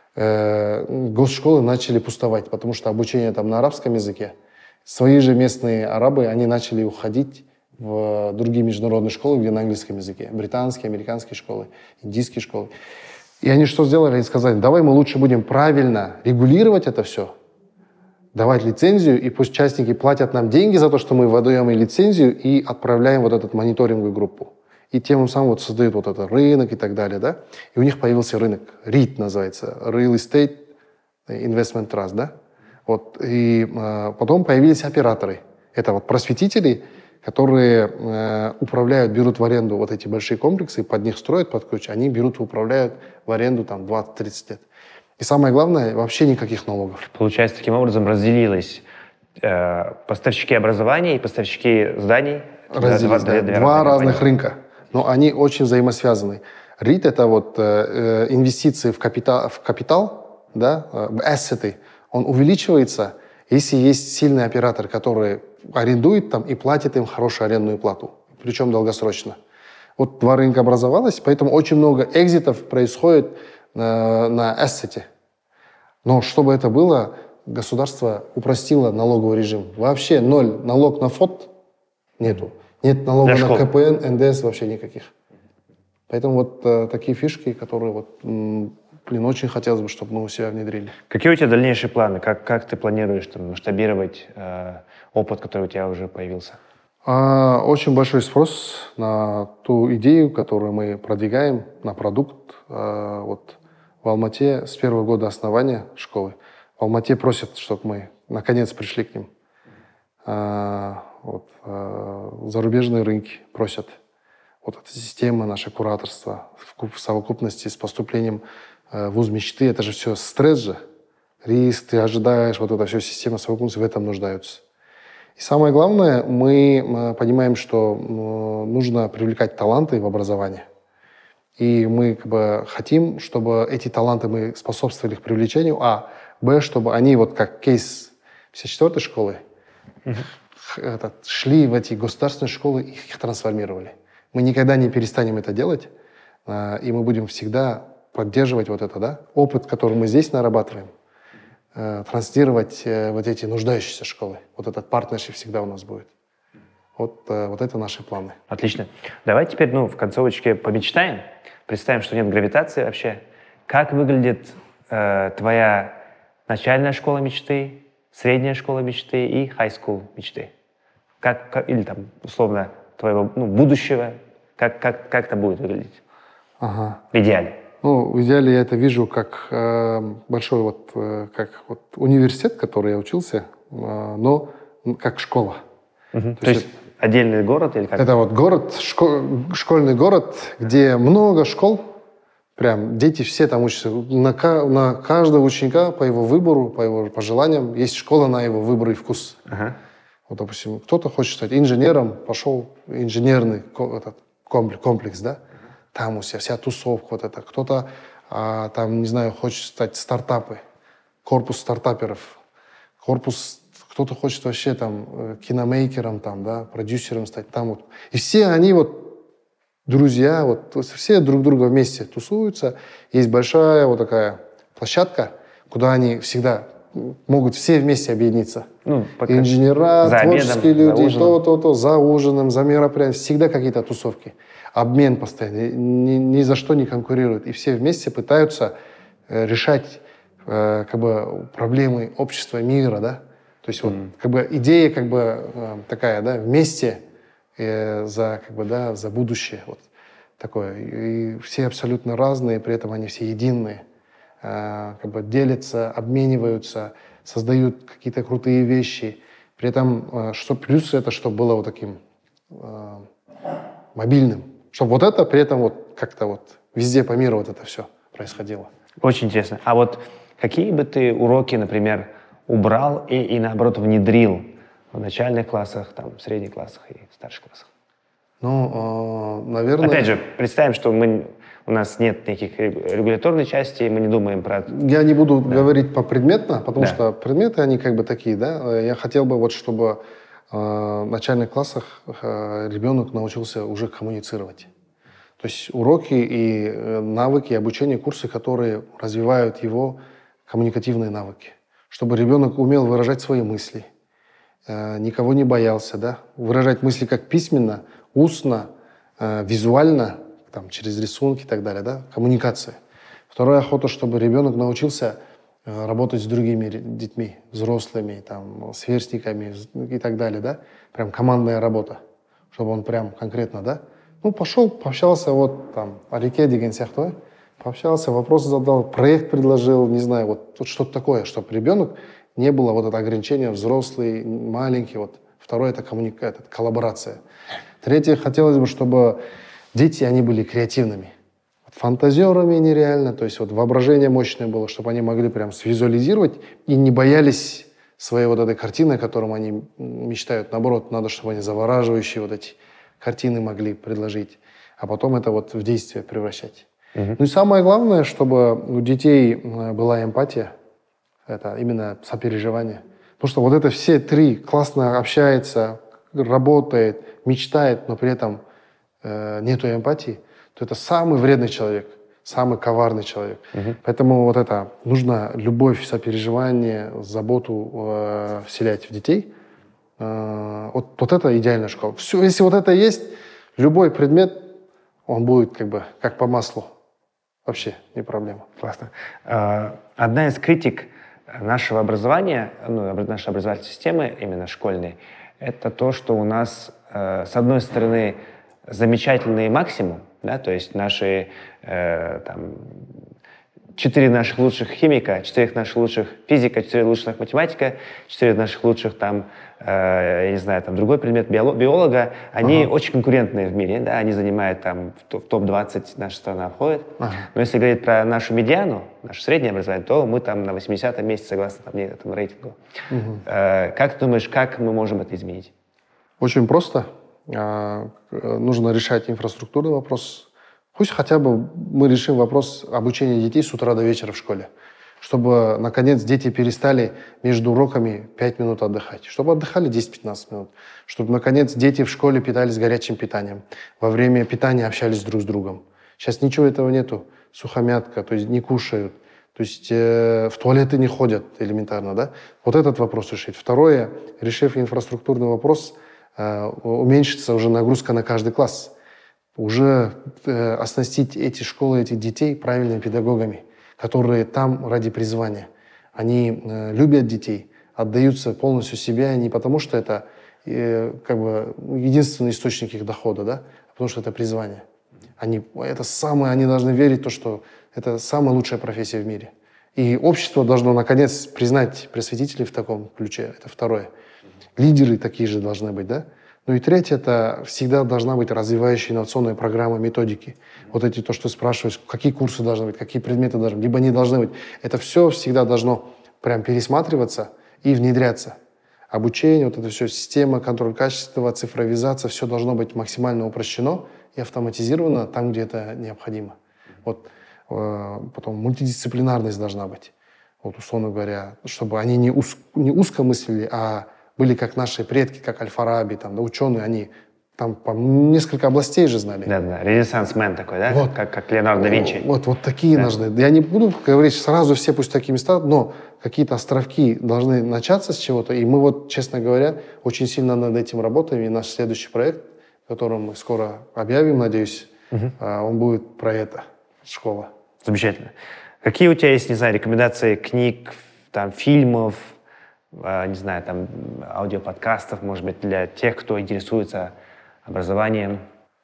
э, госшколы начали пустовать, потому что обучение там на арабском языке. Свои же местные арабы, они начали уходить в другие международные школы, где на английском языке. Британские, американские школы, индийские школы. И они что сделали? Они сказали, давай мы лучше будем правильно регулировать это все, давать лицензию, и пусть частники платят нам деньги за то, что мы выдаем им лицензию и отправляем вот эту мониторинговую группу. И тем самым вот создают вот этот рынок и так далее, да. И у них появился рынок, рит называется, Real Estate Investment Trust, да. Вот, и э, потом появились операторы. Это вот просветители, которые э, управляют, берут в аренду вот эти большие комплексы, под них строят под ключ, они берут и управляют в аренду там двадцать-тридцать лет. И самое главное, вообще никаких налогов. Получается, таким образом разделилось э, поставщики образования и поставщики зданий. Разделились, два, да, два разных рынка, но они очень взаимосвязаны. рит — это вот э, инвестиции в капитал, в капитал, да, ассеты, он увеличивается, если есть сильный оператор, который арендует там и платит им хорошую арендную плату, причем долгосрочно. Вот два рынка образовалось, поэтому очень много экзитов происходит э, на ассете. Но чтобы это было, государство упростило налоговый режим. Вообще ноль. Налог на ФОТ нету. Нет налога на ка пэ эн, эн дэ эс вообще никаких. Поэтому вот э, такие фишки, которые вот, м, блин, очень хотелось бы, чтобы мы у себя внедрили. Какие у тебя дальнейшие планы? Как, как ты планируешь там, масштабировать э, опыт, который у тебя уже появился? А, очень большой спрос на ту идею, которую мы продвигаем, на продукт. А, вот в Алмате с первого года основания школы в Алмате просят, чтобы мы наконец пришли к ним. А, вот, а, зарубежные рынки просят. Вот эта система, наше кураторство в совокупности с поступлением в вуз мечты, это же все стресс же, риск, ты ожидаешь, вот эта вся система совокупности в этом нуждаются. И самое главное, мы понимаем, что нужно привлекать таланты в образование. И мы как бы хотим, чтобы эти таланты мы способствовали их привлечению, а, б, чтобы они вот как кейс пятьдесят четвёртой школы mm-hmm. этот, шли в эти государственные школы и их трансформировали. Мы никогда не перестанем это делать, и мы будем всегда поддерживать вот это, да, опыт, который мы здесь нарабатываем, транслировать вот эти нуждающиеся школы. Вот этот партнершип всегда у нас будет. Вот, вот это наши планы. Отлично. Давай теперь, ну, в концовочке помечтаем. Представим, что нет гравитации вообще. Как выглядит э, твоя начальная школа мечты, средняя школа мечты и high school мечты? Как, как, или там, условно, твоего ну, будущего, как, как, как это будет выглядеть? Ага. В идеале. Ну, в идеале я это вижу как э, большой вот, э, как вот университет, который я учился, э, но как школа. Угу. То, То есть, есть отдельный город или как? Это вот город, шко, школьный город, где много школ, Прям дети все там учатся. На, на каждого ученика по его выбору, по его пожеланиям, есть школа на его выбор и вкус. Ага. Вот, допустим, кто-то хочет стать инженером, пошел инженерный этот, комплекс, да? Там у себя вся тусовка вот это. Кто-то, а, там, не знаю, хочет стать стартапы, корпус стартаперов, корпус, кто-то хочет вообще там киномейкером, там, да, продюсером стать. Там вот. И все они вот друзья, вот, все друг друга вместе тусуются. Есть большая вот такая площадка, куда они всегда могут все вместе объединиться. Ну, инженера, за творческие обедом, люди, то-то-то, за ужином, за мероприятием. Всегда какие-то тусовки. Обмен постоянно. Ни, ни за что не конкурируют. И все вместе пытаются э, решать э, как бы, проблемы общества, мира. Да? То есть вот, mm. как бы, идея как бы, э, такая, да, вместе э, за, как бы, да, за будущее. Вот, такое. И все абсолютно разные, при этом они все единые. Как бы делятся, обмениваются, создают какие-то крутые вещи. При этом, что плюс это, чтобы было вот таким э, мобильным. Чтобы вот это при этом вот как-то вот везде по миру вот это все происходило. Очень интересно. А вот какие бы ты уроки, например, убрал и, и наоборот, внедрил в начальных классах, там, в средних классах и в старших классах? Ну, э, наверное... Опять же, представим, что мы... У нас нет никаких регуляторной части, мы не думаем про... Я не буду да. говорить попредметно, потому да. что предметы, они как бы такие, да. Я хотел бы вот, чтобы э, в начальных классах э, ребенок научился уже коммуницировать. То есть уроки и э, навыки, обучение, курсы, которые развивают его коммуникативные навыки. Чтобы ребенок умел выражать свои мысли, э, никого не боялся, да. Выражать мысли как письменно, устно, э, визуально, там, через рисунки и так далее, да, коммуникация. Вторая охота, чтобы ребенок научился э, работать с другими детьми, взрослыми, там, сверстниками и так далее, да, прям командная работа, чтобы он прям конкретно, да, ну, пошел, пообщался, вот, там, о реке деген сияқты, пообщался, вопросы задал, проект предложил, не знаю, вот, вот что-то такое, чтобы ребенок не было вот это ограничение взрослый, маленький, вот. Второе, это коммуника... это коллаборация. Третье, хотелось бы, чтобы дети, они были креативными, фантазерами нереально, то есть вот воображение мощное было, чтобы они могли прям свизуализировать и не боялись своей вот этой картины, о которой они мечтают. Наоборот, надо, чтобы они завораживающие вот эти картины могли предложить, а потом это вот в действие превращать. Uh-huh. Ну и самое главное, чтобы у детей была эмпатия, это именно сопереживание. Потому что вот это все три классно общается, работает, мечтает, но при этом нету эмпатии, то это самый вредный человек, самый коварный человек. Uh-huh. Поэтому вот это нужно любовь, сопереживание, заботу э, вселять в детей. Э, вот, вот это идеальная школа. Все, если вот это есть, любой предмет, он будет как бы как по маслу. Вообще не проблема. Классно. Одна из критик нашего образования, ну, нашей образовательной системы, именно школьной, это то, что у нас, э, с одной стороны, замечательный максимум, да, то есть наши э, там, четыре наших лучших химика, четыре наших лучших физика, четыре лучших математика, четыре наших лучших там, э, я не знаю, там другой предмет биолог, биолога, они ага. очень конкурентные в мире, да, они занимают там в топ двадцать, наша страна входит. Ага. Но если говорить про нашу медиану, наше среднее образование, то мы там на восьмидесятом месте согласно там, этому рейтингу. Угу. Э, как ты думаешь, как мы можем это изменить? Очень просто. Нужно решать инфраструктурный вопрос. Пусть хотя бы мы решим вопрос обучения детей с утра до вечера в школе. Чтобы, наконец, дети перестали между уроками пять минут отдыхать. Чтобы отдыхали десять-пятнадцать минут. Чтобы, наконец, дети в школе питались горячим питанием. Во время питания общались друг с другом. Сейчас ничего этого нету. Сухомятка, то есть не кушают. То есть э, в туалеты не ходят элементарно, да? Вот этот вопрос решить. Второе, решив инфраструктурный вопрос, уменьшится уже нагрузка на каждый класс. Уже э, оснастить эти школы, этих детей правильными педагогами, которые там ради призвания. Они э, любят детей, отдаются полностью себе не потому, что это э, как бы единственный источник их дохода, да, а потому что это призвание. Они, это самое, они должны верить в то, что это самая лучшая профессия в мире. И общество должно, наконец, признать просветителей в таком ключе. Это второе. Лидеры такие же должны быть, да? Ну и третье, это всегда должна быть развивающая инновационная программа, методики. Вот эти, то, что ты спрашиваешь, какие курсы должны быть, какие предметы должны быть, либо не должны быть. Это все всегда должно прям пересматриваться и внедряться. Обучение, вот это все, система, контроль качества, цифровизация, все должно быть максимально упрощено и автоматизировано там, где это необходимо. Вот, э, потом мультидисциплинарность должна быть. Вот, условно говоря, чтобы они не, уз, не узко мыслили, а были как наши предки, как Аль-Фараби, там, да, ученые, они там по несколько областей же знали. Да-да, ренессансмен такой, да? Вот. Как, как Леонардо да Винчи. Вот, вот такие да. нужны. Я не буду говорить сразу все пусть такими станут, но какие-то островки должны начаться с чего-то. И мы вот, честно говоря, очень сильно над этим работаем. И наш следующий проект, который мы скоро объявим, надеюсь, угу. он будет про это, школа. Замечательно. Какие у тебя есть, не знаю, рекомендации книг, там, фильмов, не знаю, там, аудиоподкастов, может быть, для тех, кто интересуется образованием?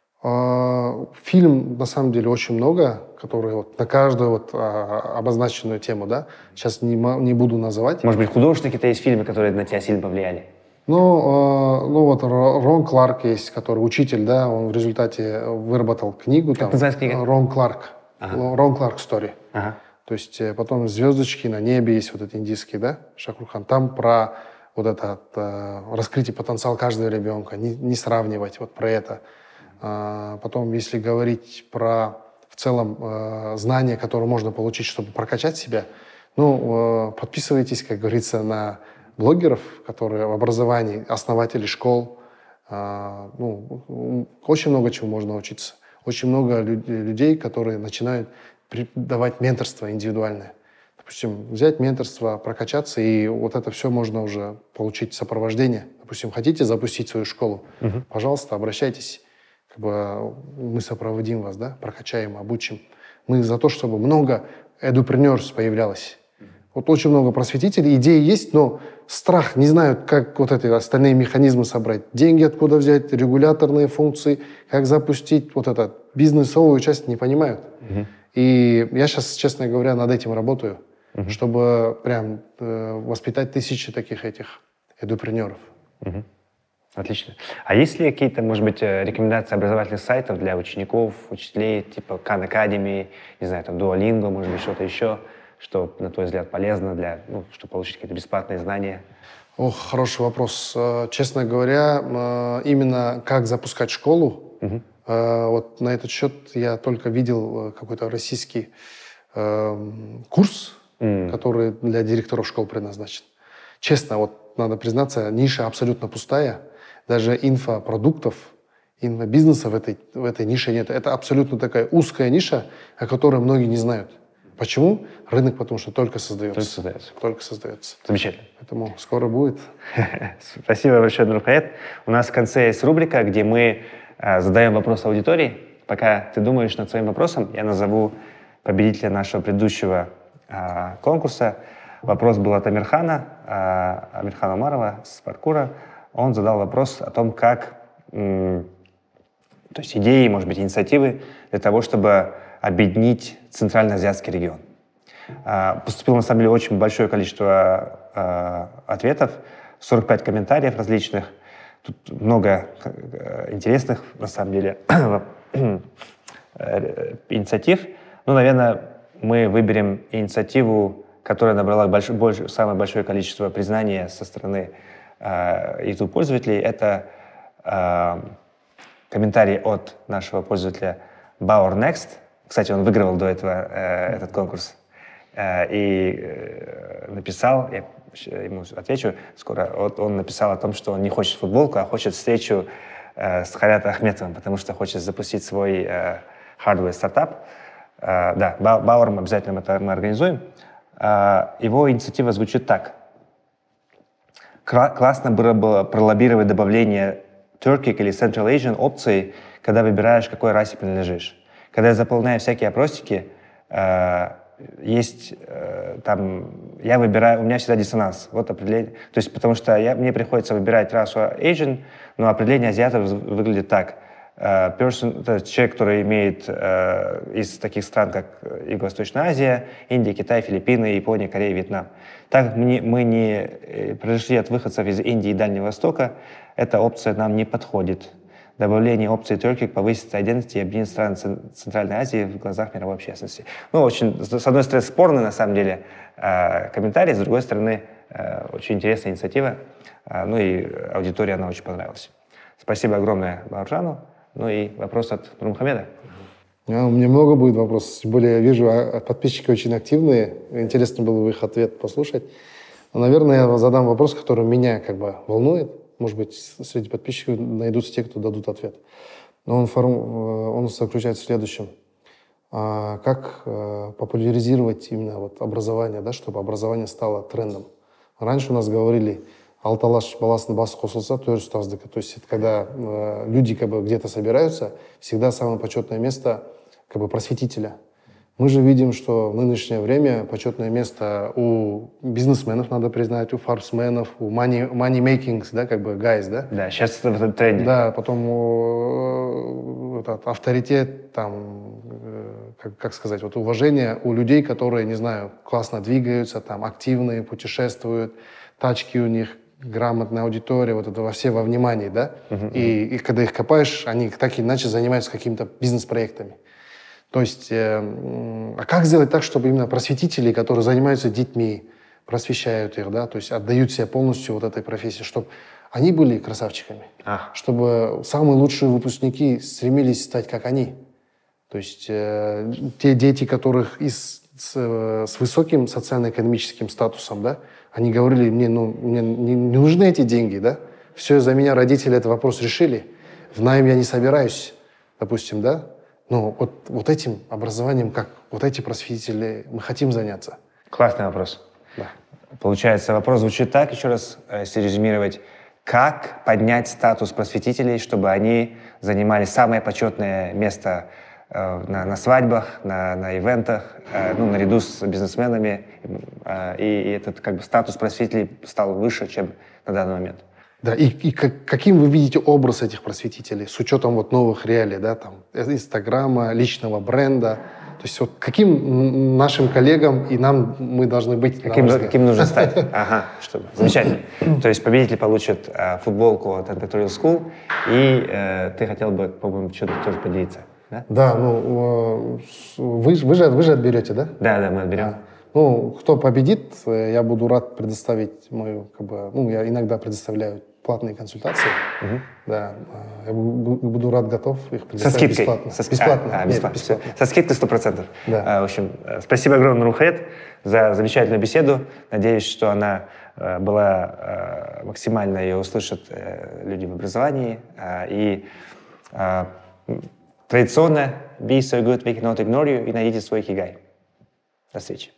Фильм, на самом деле, очень много, которые вот на каждую вот обозначенную тему, да, сейчас не, не буду называть. Может быть, художественные какие-то есть фильмы, которые на тебя сильно повлияли? Ну, ну вот Рон Кларк есть, который учитель, да, он в результате выработал книгу. Как там, называется книга? Рон Кларк. Ага. Рон Кларк Story. Ага. То есть потом «Звездочки на небе» есть вот эти индийские, да, Шахрухан. Там про вот это э, раскрытие потенциала каждого ребенка, не, не сравнивать, вот про это. А, потом, если говорить про в целом э, знания, которые можно получить, чтобы прокачать себя, ну, э, подписывайтесь, как говорится, на блогеров, которые в образовании, основатели школ. Э, ну, очень много чего можно учиться. Очень много людей, которые начинают давать менторство индивидуальное. Допустим, взять менторство, прокачаться, и вот это все можно уже получить сопровождение. Допустим, хотите запустить свою школу, uh-huh. пожалуйста, обращайтесь. Как бы мы сопроводим вас, да, прокачаем, обучим. Мы за то, чтобы много edupreneurs появлялось. Uh-huh. Вот очень много просветителей, идеи есть, но страх, не знают, как вот эти остальные механизмы собрать. Деньги откуда взять, регуляторные функции, как запустить вот эту бизнесовую часть, не понимают. Uh-huh. И я сейчас, честно говоря, над этим работаю, uh-huh. чтобы прям э, воспитать тысячи таких этих эдупренеров. Uh-huh. Отлично. А есть ли какие-то, может быть, рекомендации образовательных сайтов для учеников, учителей, типа Khan Academy, не знаю, там Duolingo, может быть, что-то еще, что, на твой взгляд, полезно для, ну, чтобы получить какие-то бесплатные знания? Ох, хороший вопрос. Честно говоря, именно как запускать школу, uh-huh. Вот на этот счет я только видел какой-то российский э, курс, mm. который для директоров школ предназначен. Честно, вот надо признаться, ниша абсолютно пустая. Даже инфопродуктов, инфобизнеса в этой, в этой нише нет. Это абсолютно такая узкая ниша, о которой многие не знают. Почему? Рынок, потому что только создается. Только создается. Только создается. Замечательно. Поэтому скоро будет. Спасибо большое, Нурхаят. У нас в конце есть рубрика, где мы задаем вопрос аудитории. Пока ты думаешь над своим вопросом, я назову победителя нашего предыдущего а, конкурса. Вопрос был от Амирхана, а, Амирхана Умарова с паркура. Он задал вопрос о том, как, м, то есть идеи, может быть, инициативы для того, чтобы объединить Центральноазиатский регион. А, поступило, на самом деле, очень большое количество а, ответов, сорок пять комментариев различных. Тут много интересных, на самом деле, инициатив. Ну, наверное, мы выберем инициативу, которая набрала больш, больш, самое большое количество признания со стороны э, YouTube-пользователей. Это э, комментарий от нашего пользователя BauerNext. Кстати, он выигрывал до этого э, этот конкурс. Э, и э, написал... Я, ему отвечу скоро, вот он написал о том, что он не хочет футболку, а хочет встречу э, с Хаятом Ахметовым, потому что хочет запустить свой э, hardware стартап. Э, да, Бауэром обязательно это мы организуем. Э, его инициатива звучит так. Классно было бы пролоббировать добавление Turkic или Central Asian опций, когда выбираешь, к какой расе принадлежишь. Когда я заполняю всякие опросники, э, есть э, там, я выбираю, у меня всегда диссонанс, вот определение, то есть потому что я, мне приходится выбирать расу Asian, но определение азиатов выглядит так, uh, person, это человек, который имеет uh, из таких стран, как Юго-Восточная Азия, Индия, Китай, Филиппины, Япония, Корея, Вьетнам. Так как мы не, мы не произошли от выходцев из Индии и Дальнего Востока, эта опция нам не подходит. Добавление опции Turkey повысит identity и объединит страны Центральной Азии в глазах мировой общественности. Ну, очень, с одной стороны, спорный, на самом деле, комментарий, с другой стороны, очень интересная инициатива. Ну и аудитория, она очень понравилась. Спасибо огромное Бауыржану. Ну и вопрос от Нурмухамеда. А, у меня много будет вопросов. Тем более, я вижу, а, подписчики очень активные. Интересно было бы их ответ послушать. Но, наверное, я задам вопрос, который меня как бы волнует. Может быть, среди подписчиков найдутся те, кто дадут ответ. Но он, форм, он заключается в следующем. А, как а, популяризировать именно вот образование, да, чтобы образование стало трендом? Раньше у нас говорили «алталаш баласын басы қосылса, төрт ұстаздікі». То есть это когда э, люди как бы где-то собираются, всегда самое почетное место как бы просветителя. Мы же видим, что в нынешнее время почетное место у бизнесменов, надо признать, у фармсменов, у money, money makings, да, как бы guys, да? Да, сейчас это в этом тренде. Да, потом э, этот авторитет, там, э, как, как сказать, вот уважение у людей, которые, не знаю, классно двигаются, там, активные, путешествуют, тачки у них, грамотная аудитория, вот это во все во внимании, да? Uh-huh. И, и когда их копаешь, они так или иначе занимаются какими-то бизнес-проектами. То есть, э, а как сделать так, чтобы именно просветители, которые занимаются детьми, просвещают их, да, то есть отдают себя полностью вот этой профессии, чтобы они были красавчиками, а. чтобы самые лучшие выпускники стремились стать как они. То есть э, те дети, которых из, с, с высоким социально-экономическим статусом, да, они говорили мне, ну, мне не, не нужны эти деньги, да, все за меня родители этот вопрос решили, в найм я не собираюсь, допустим, да. Ну, вот, вот этим образованием, как вот эти просветители, мы хотим заняться. Классный вопрос. Да. Получается, вопрос звучит так, еще раз, если резюмировать. Как поднять статус просветителей, чтобы они занимали самое почетное место э, на, на свадьбах, на, на ивентах, э, ну, наряду с бизнесменами, э, и, и этот как бы статус просветителей стал выше, чем на данный момент? Да, и, и как, каким вы видите образ этих просветителей с учетом вот новых реалий, да, там, Инстаграма, личного бренда? То есть вот каким нашим коллегам и нам мы должны быть? Каким, каким нужно стать? Ага, чтобы. Замечательно. То есть победитель получит э, футболку от Entrepreneurial School, и э, ты хотел бы, по-моему, что-то тоже поделиться, да? Да, ну, вы, вы, же, вы же отберете, да? Да, да, мы отберем. А. Ну, кто победит, я буду рад предоставить мою, как бы, ну, я иногда предоставляю платные консультации, uh-huh. да, я буду рад, готов их предоставить со бесплатно. Со, бесплатно. А, а, Нет, бесплатно. бесплатно. Со скидкой сто процентов. Да. А, в общем, спасибо огромное, Нурмухамед, за замечательную беседу. Надеюсь, что она э, была э, максимально, ее услышат э, люди в образовании. Э, и э, традиционно be so good we cannot ignore you, и найдите свой хигай. До встречи.